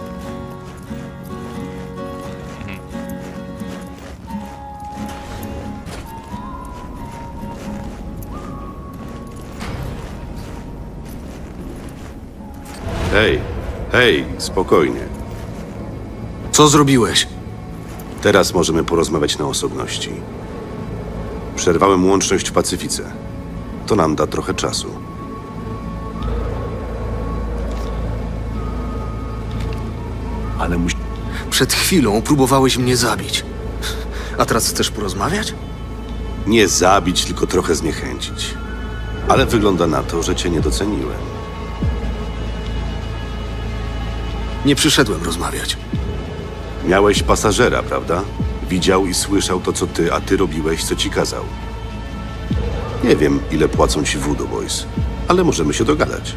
Hej, hej, spokojnie. Co zrobiłeś? Teraz możemy porozmawiać na osobności. Przerwałem łączność w Pacyfice. To nam da trochę czasu. Ale musi... Przed chwilą próbowałeś mnie zabić. A teraz chcesz porozmawiać? Nie zabić, tylko trochę zniechęcić. Ale wygląda na to, że cię nie doceniłem. Nie przyszedłem rozmawiać. Miałeś pasażera, prawda? Widział i słyszał to, co ty, a ty robiłeś, co ci kazał. Nie wiem, ile płacą ci Voodoo Boys, ale możemy się dogadać.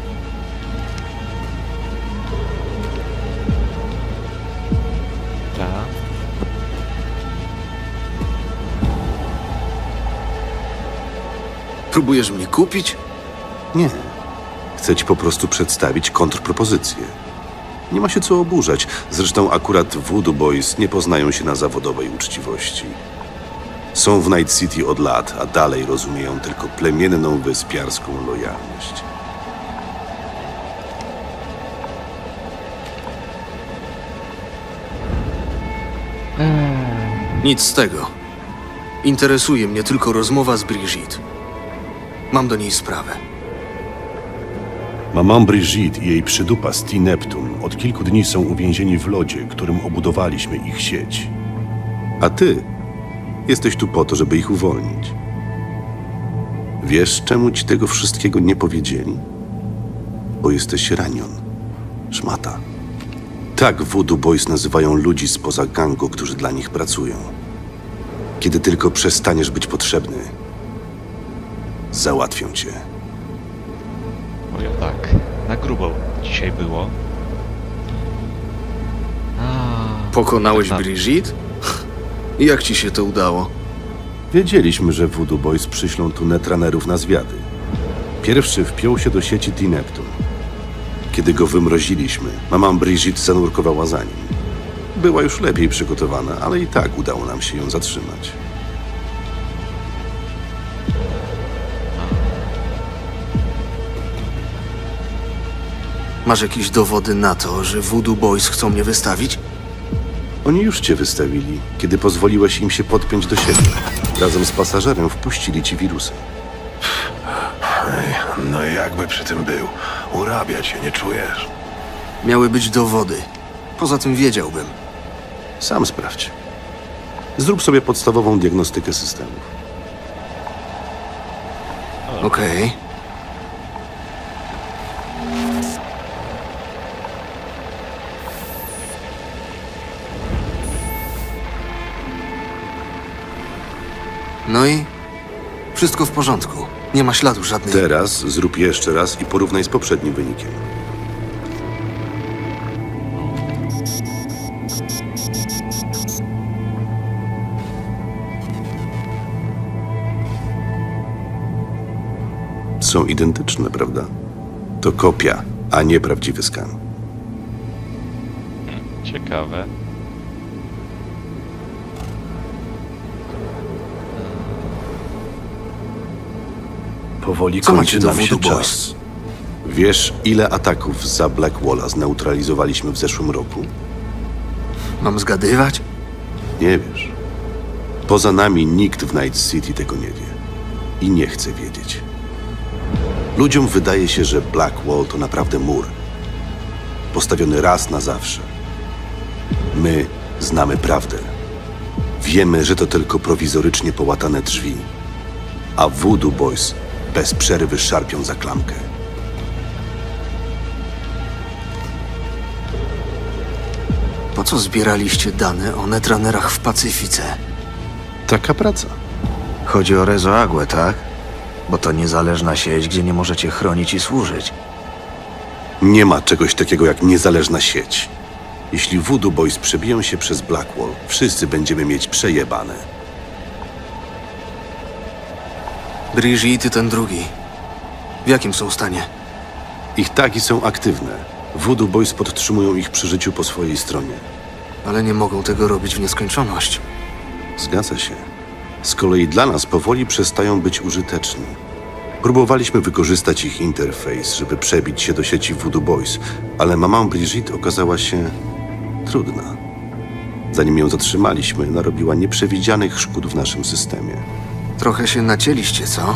Tak. Próbujesz mnie kupić? Nie. Chcę ci po prostu przedstawić kontrpropozycję. Nie ma się co oburzać. Zresztą akurat Voodoo Boys nie poznają się na zawodowej uczciwości. Są w Night City od lat, a dalej rozumieją tylko plemienną, wyspiarską lojalność. Nic z tego. Interesuje mnie tylko rozmowa z Brigitte. Mam do niej sprawę. Maman Brigitte i jej przydupas T-Neptun od kilku dni są uwięzieni w lodzie, którym obudowaliśmy ich sieć. A ty jesteś tu po to, żeby ich uwolnić. Wiesz, czemu ci tego wszystkiego nie powiedzieli? Bo jesteś ranion. Szmata. Tak Voodoo Boys nazywają ludzi spoza gangu, którzy dla nich pracują. Kiedy tylko przestaniesz być potrzebny, załatwią cię. Powiem tak, na grubo dzisiaj było. A, Pokonałeś tak. Brigitte? Jak ci się to udało? Wiedzieliśmy, że Voodoo Boys przyślą tu netrunnerów na zwiady. Pierwszy wpiął się do sieci T-Neptun. Kiedy go wymroziliśmy, Maman Brigitte zanurkowała za nim. Była już lepiej przygotowana, ale i tak udało nam się ją zatrzymać. Masz jakieś dowody na to, że Voodoo Boys chcą mnie wystawić? Oni już cię wystawili, kiedy pozwoliłeś im się podpiąć do siebie. Razem z pasażerem wpuścili ci wirusy. Ej, no jakby przy tym był. Urabiać się nie czujesz. Miały być dowody. Poza tym wiedziałbym. Sam sprawdź. Zrób sobie podstawową diagnostykę systemów. Okej. Okay. No i? Wszystko w porządku. Nie ma śladu żadnych... Teraz zrób jeszcze raz i porównaj z poprzednim wynikiem. Są identyczne, prawda? To kopia, a nie prawdziwy skan. Ciekawe. Powoli Co kończy macie do nam się Voodoo Boys? czas. Wiesz, ile ataków za Blackwalla zneutralizowaliśmy w zeszłym roku? Mam zgadywać? Nie wiesz. Poza nami nikt w Night City tego nie wie. I nie chce wiedzieć. Ludziom wydaje się, że Blackwall to naprawdę mur. Postawiony raz na zawsze. My znamy prawdę. Wiemy, że to tylko prowizorycznie połatane drzwi. A Voodoo Boys bez przerwy szarpią za klamkę. Po co zbieraliście dane o netrunnerach w Pacyfice? Taka praca. Chodzi o Rezo Agłę, tak? Bo to niezależna sieć, gdzie nie możecie chronić i służyć. Nie ma czegoś takiego jak niezależna sieć. Jeśli Voodoo Boys przebiją się przez Blackwall, wszyscy będziemy mieć przejebane. Brigitte i ten drugi. W jakim są stanie? Ich tagi są aktywne. Voodoo Boys podtrzymują ich przy życiu po swojej stronie. Ale nie mogą tego robić w nieskończoność. Zgadza się. Z kolei dla nas powoli przestają być użyteczni. Próbowaliśmy wykorzystać ich interfejs, żeby przebić się do sieci Voodoo Boys, ale Maman Brigitte okazała się trudna. Zanim ją zatrzymaliśmy, narobiła nieprzewidzianych szkód w naszym systemie. Trochę się nacięliście, co?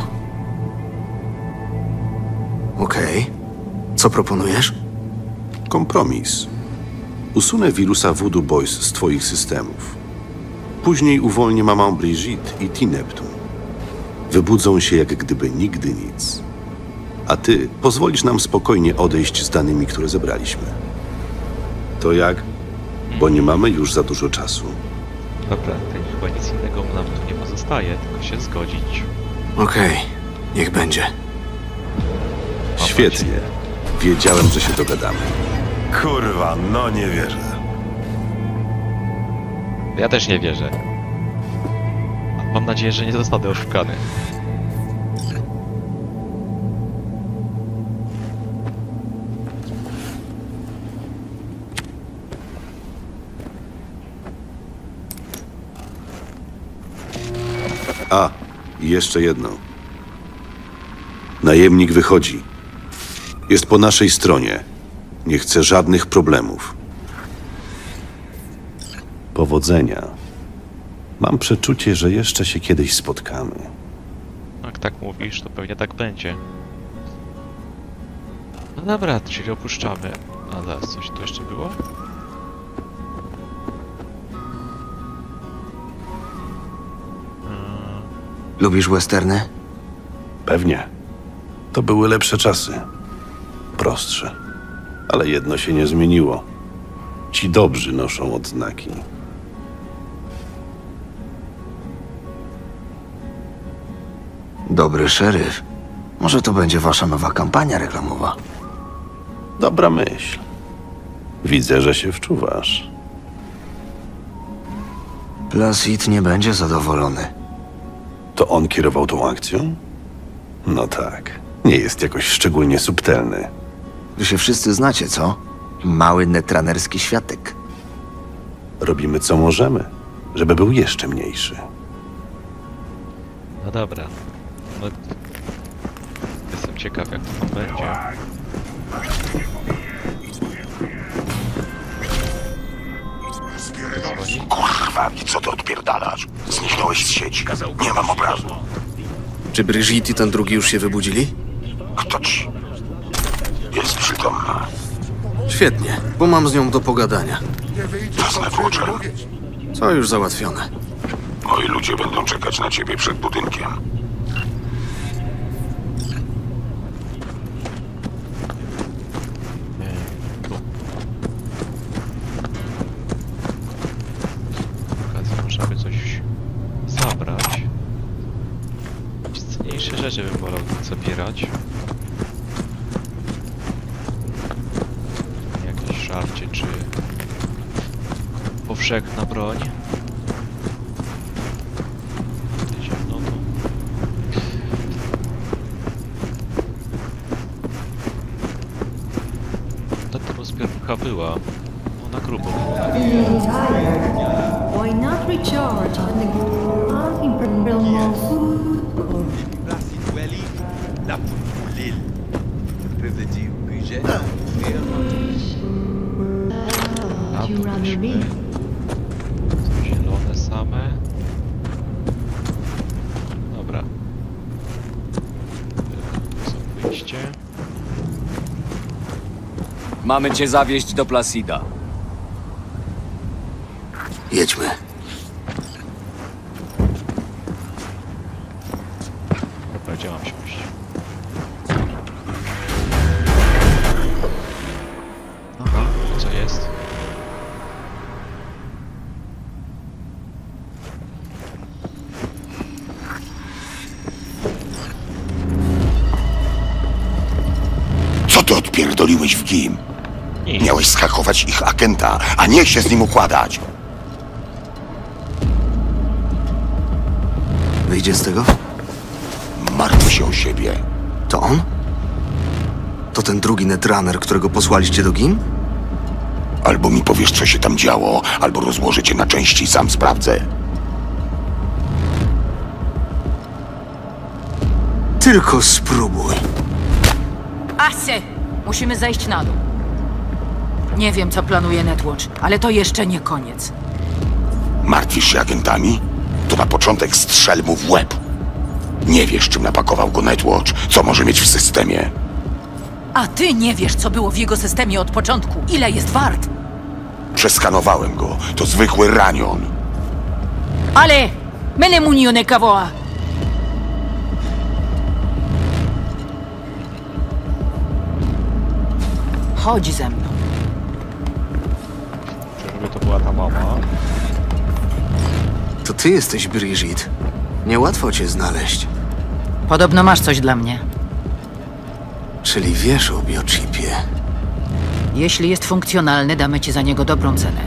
Okej. Okay. Co proponujesz? Kompromis. Usunę wirusa Voodoo Boys z twoich systemów. Później uwolnię Maman Brigitte i T-Neptun. Wybudzą się jak gdyby nigdy nic. A ty pozwolisz nam spokojnie odejść z danymi, które zebraliśmy. To jak? Bo nie mamy już za dużo czasu. Dobra, to chyba nic innego nam tu nie pozostaje, tylko się zgodzić. Okej, okay. Niech będzie. Świetnie. Wiedziałem, że się dogadamy. Kurwa, no nie wierzę. Ja też nie wierzę. Mam nadzieję, że nie zostanę oszukany. A, i jeszcze jedno. Najemnik wychodzi. Jest po naszej stronie. Nie chce żadnych problemów. Powodzenia. Mam przeczucie, że jeszcze się kiedyś spotkamy. Jak tak mówisz, to pewnie tak będzie. No dobra, czyli opuszczamy. A zaraz, coś tu jeszcze było? Lubisz westerny? Pewnie. To były lepsze czasy. Prostsze. Ale jedno się nie zmieniło. Ci dobrzy noszą odznaki. Dobry szeryf. Może to będzie wasza nowa kampania reklamowa. Dobra myśl. Widzę, że się wczuwasz. Placid nie będzie zadowolony. To on kierował tą akcją? No tak. Nie jest jakoś szczególnie subtelny. Wy się wszyscy znacie, co? Mały netranerski światek. Robimy co możemy, żeby był jeszcze mniejszy. No dobra. No, jestem ciekaw, jak to tam będzie. Kurwa, i co ty odpierdalasz? Zniknąłeś z sieci. Nie mam obrazu. Czy Brigitte i ten drugi już się wybudzili? Kto ci? Jest przytomna. Świetnie, bo mam z nią do pogadania. Co z Netwatchem? Co już załatwione. Moi ludzie będą czekać na ciebie przed budynkiem. Możemy coś zabrać. Cenniejsze rzeczy bym wolał zabierać. Jakieś żarcie czy powszechna broń. Ziemno to. Ta rozpierwka była. Ona grubo była. Why not recharge on the ground in Pernambuco food court? A, tu byśmy. Są zielone same. Dobra. Co wyjście? Mamy cię zawieźć do Placida. Jedźmy. Dobra, gdzie mam siąść? Aha, co jest? Co ty odpierdoliłeś w G I M? Nic. Miałeś skakować ich agenta, a nie się z nim układać. Wyjdzie z tego? Martw się o siebie. To on? To ten drugi netrunner, którego posłaliście do G I M? Albo mi powiesz, co się tam działo, albo rozłożę cię na części i sam sprawdzę. Tylko spróbuj. Asse! Musimy zejść na dół. Nie wiem, co planuje Netwatch, ale to jeszcze nie koniec. Martwisz się agentami? To na początek strzel mu w łeb. Nie wiesz, czym napakował go Netwatch, co może mieć w systemie. A ty nie wiesz, co było w jego systemie od początku. Ile jest wart? Przeskanowałem go. To zwykły ranion. Ale! Mene munione kavoa! Chodź ze mną. Czyżby to była ta mama? To ty jesteś Brigitte. Niełatwo cię znaleźć. Podobno masz coś dla mnie. Czyli wiesz o biochipie. Jeśli jest funkcjonalny, damy ci za niego dobrą cenę.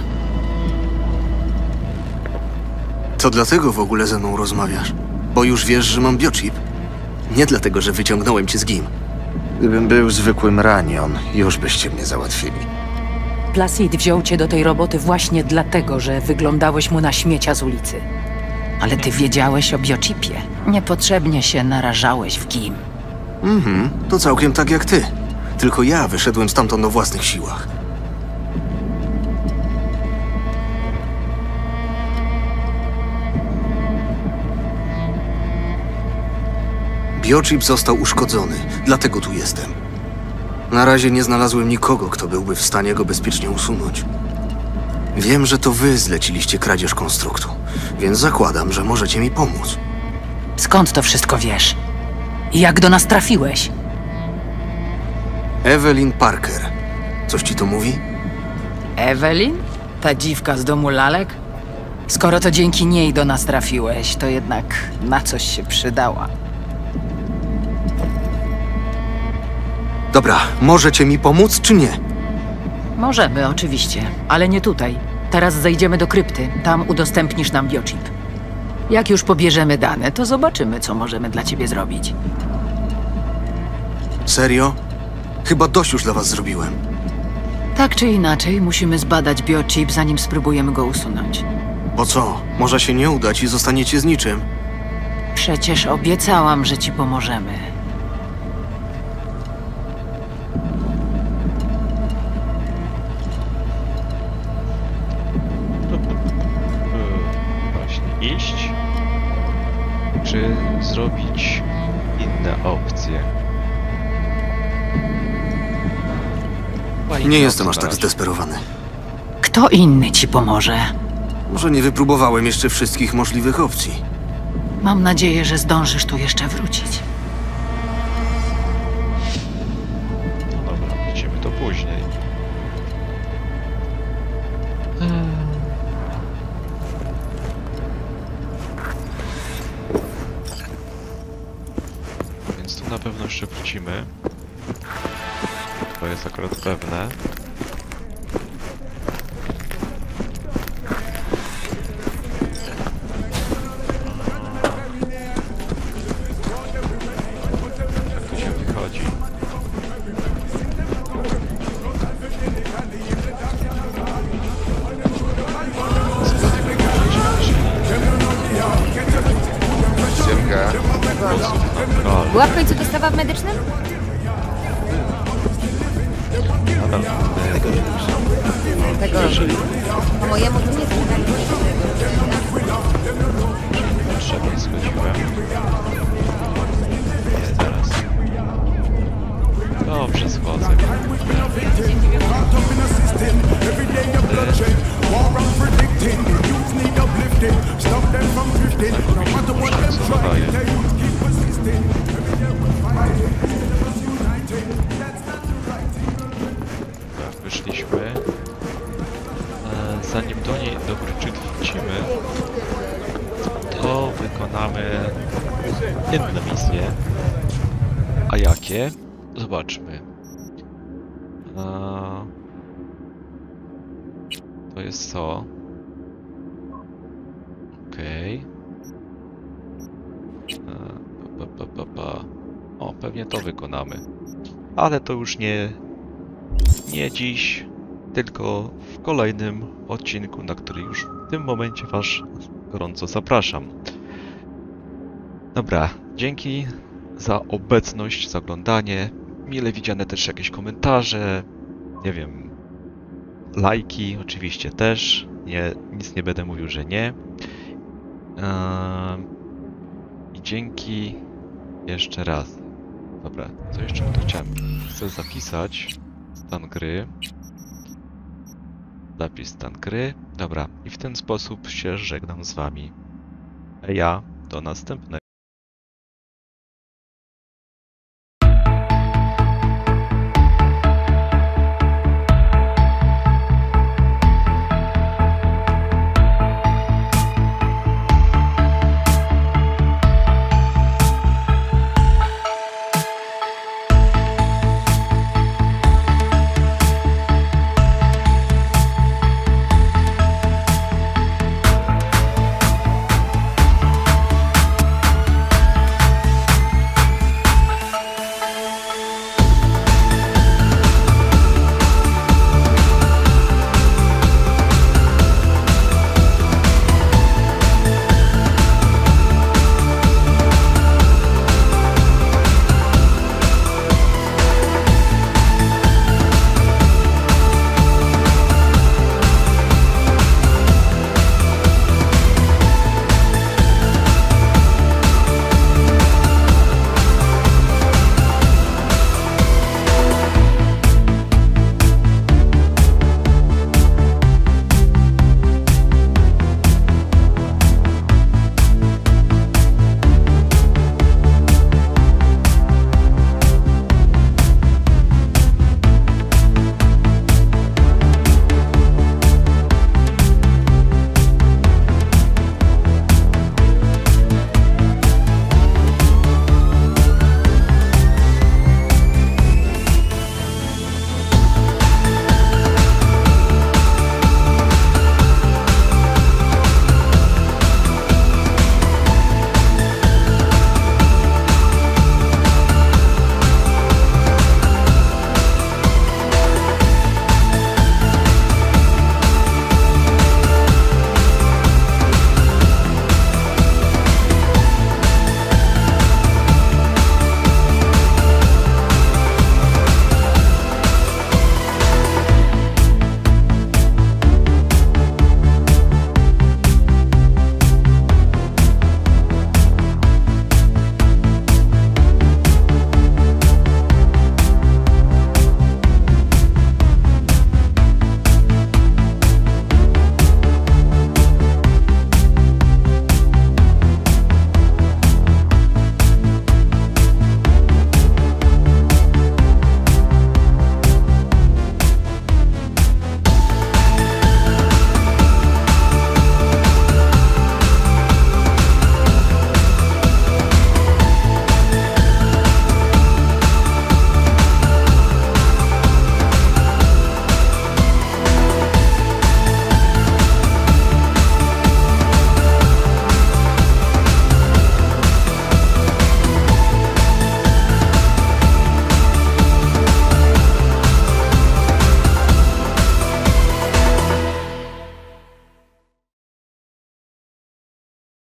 To dlatego w ogóle ze mną rozmawiasz. Bo już wiesz, że mam biochip. Nie dlatego, że wyciągnąłem cię z G I M. Gdybym był zwykłym ranion, już byście mnie załatwili. Placid wziął cię do tej roboty właśnie dlatego, że wyglądałeś mu na śmiecia z ulicy. Ale ty wiedziałeś o biochipie. Niepotrzebnie się narażałeś w G I M. Mhm, to całkiem tak jak ty. Tylko ja wyszedłem stamtąd o własnych siłach. Biochip został uszkodzony, dlatego tu jestem. Na razie nie znalazłem nikogo, kto byłby w stanie go bezpiecznie usunąć. Wiem, że to wy zleciliście kradzież konstruktu, więc zakładam, że możecie mi pomóc. Skąd to wszystko wiesz? I jak do nas trafiłeś? Evelyn Parker. Coś ci to mówi? Evelyn? Ta dziwka z domu lalek? Skoro to dzięki niej do nas trafiłeś, to jednak na coś się przydała. Dobra, możecie mi pomóc, czy nie? Możemy, oczywiście, ale nie tutaj. Teraz zejdziemy do krypty, tam udostępnisz nam biochip. Jak już pobierzemy dane, to zobaczymy, co możemy dla ciebie zrobić. Serio? Chyba dość już dla was zrobiłem. Tak czy inaczej, musimy zbadać biochip, zanim spróbujemy go usunąć. Bo co? Może się nie udać i zostaniecie z niczym. Przecież obiecałam, że ci pomożemy. Właśnie iść? Czy zrobić inne opcje? Nie jestem aż tak zdesperowany. Kto inny ci pomoże? Może nie wypróbowałem jeszcze wszystkich możliwych opcji. Mam nadzieję, że zdążysz tu jeszcze wrócić. No dobra, widzimy to później. Więc tu na pewno jeszcze wrócimy. To jest akurat pewne. Była w końcu dostawa w medycznym? Nadal tego Tego po mojemu to nie zrobiłem. potrzeby schodziłem. Nie, teraz. Dobrze, schodzę. Wyszliśmy. E, zanim do niej do Krypty wrócimy, to wykonamy jedną misję. A jakie? Zobaczmy. E, to jest co? Okej. Okay. O, pewnie to wykonamy. Ale to już nie, nie dziś, tylko w kolejnym odcinku, na który już w tym momencie Was gorąco zapraszam. Dobra, dzięki za obecność, za oglądanie. Mile widziane też jakieś komentarze, nie wiem, lajki oczywiście też. Nie, nic nie będę mówił, że nie. Eee, I dzięki jeszcze raz. Dobra, co jeszcze tu chciałem? Chcę zapisać stan gry. Zapis stan gry. Dobra, i w ten sposób się żegnam z Wami. Ja do następnego.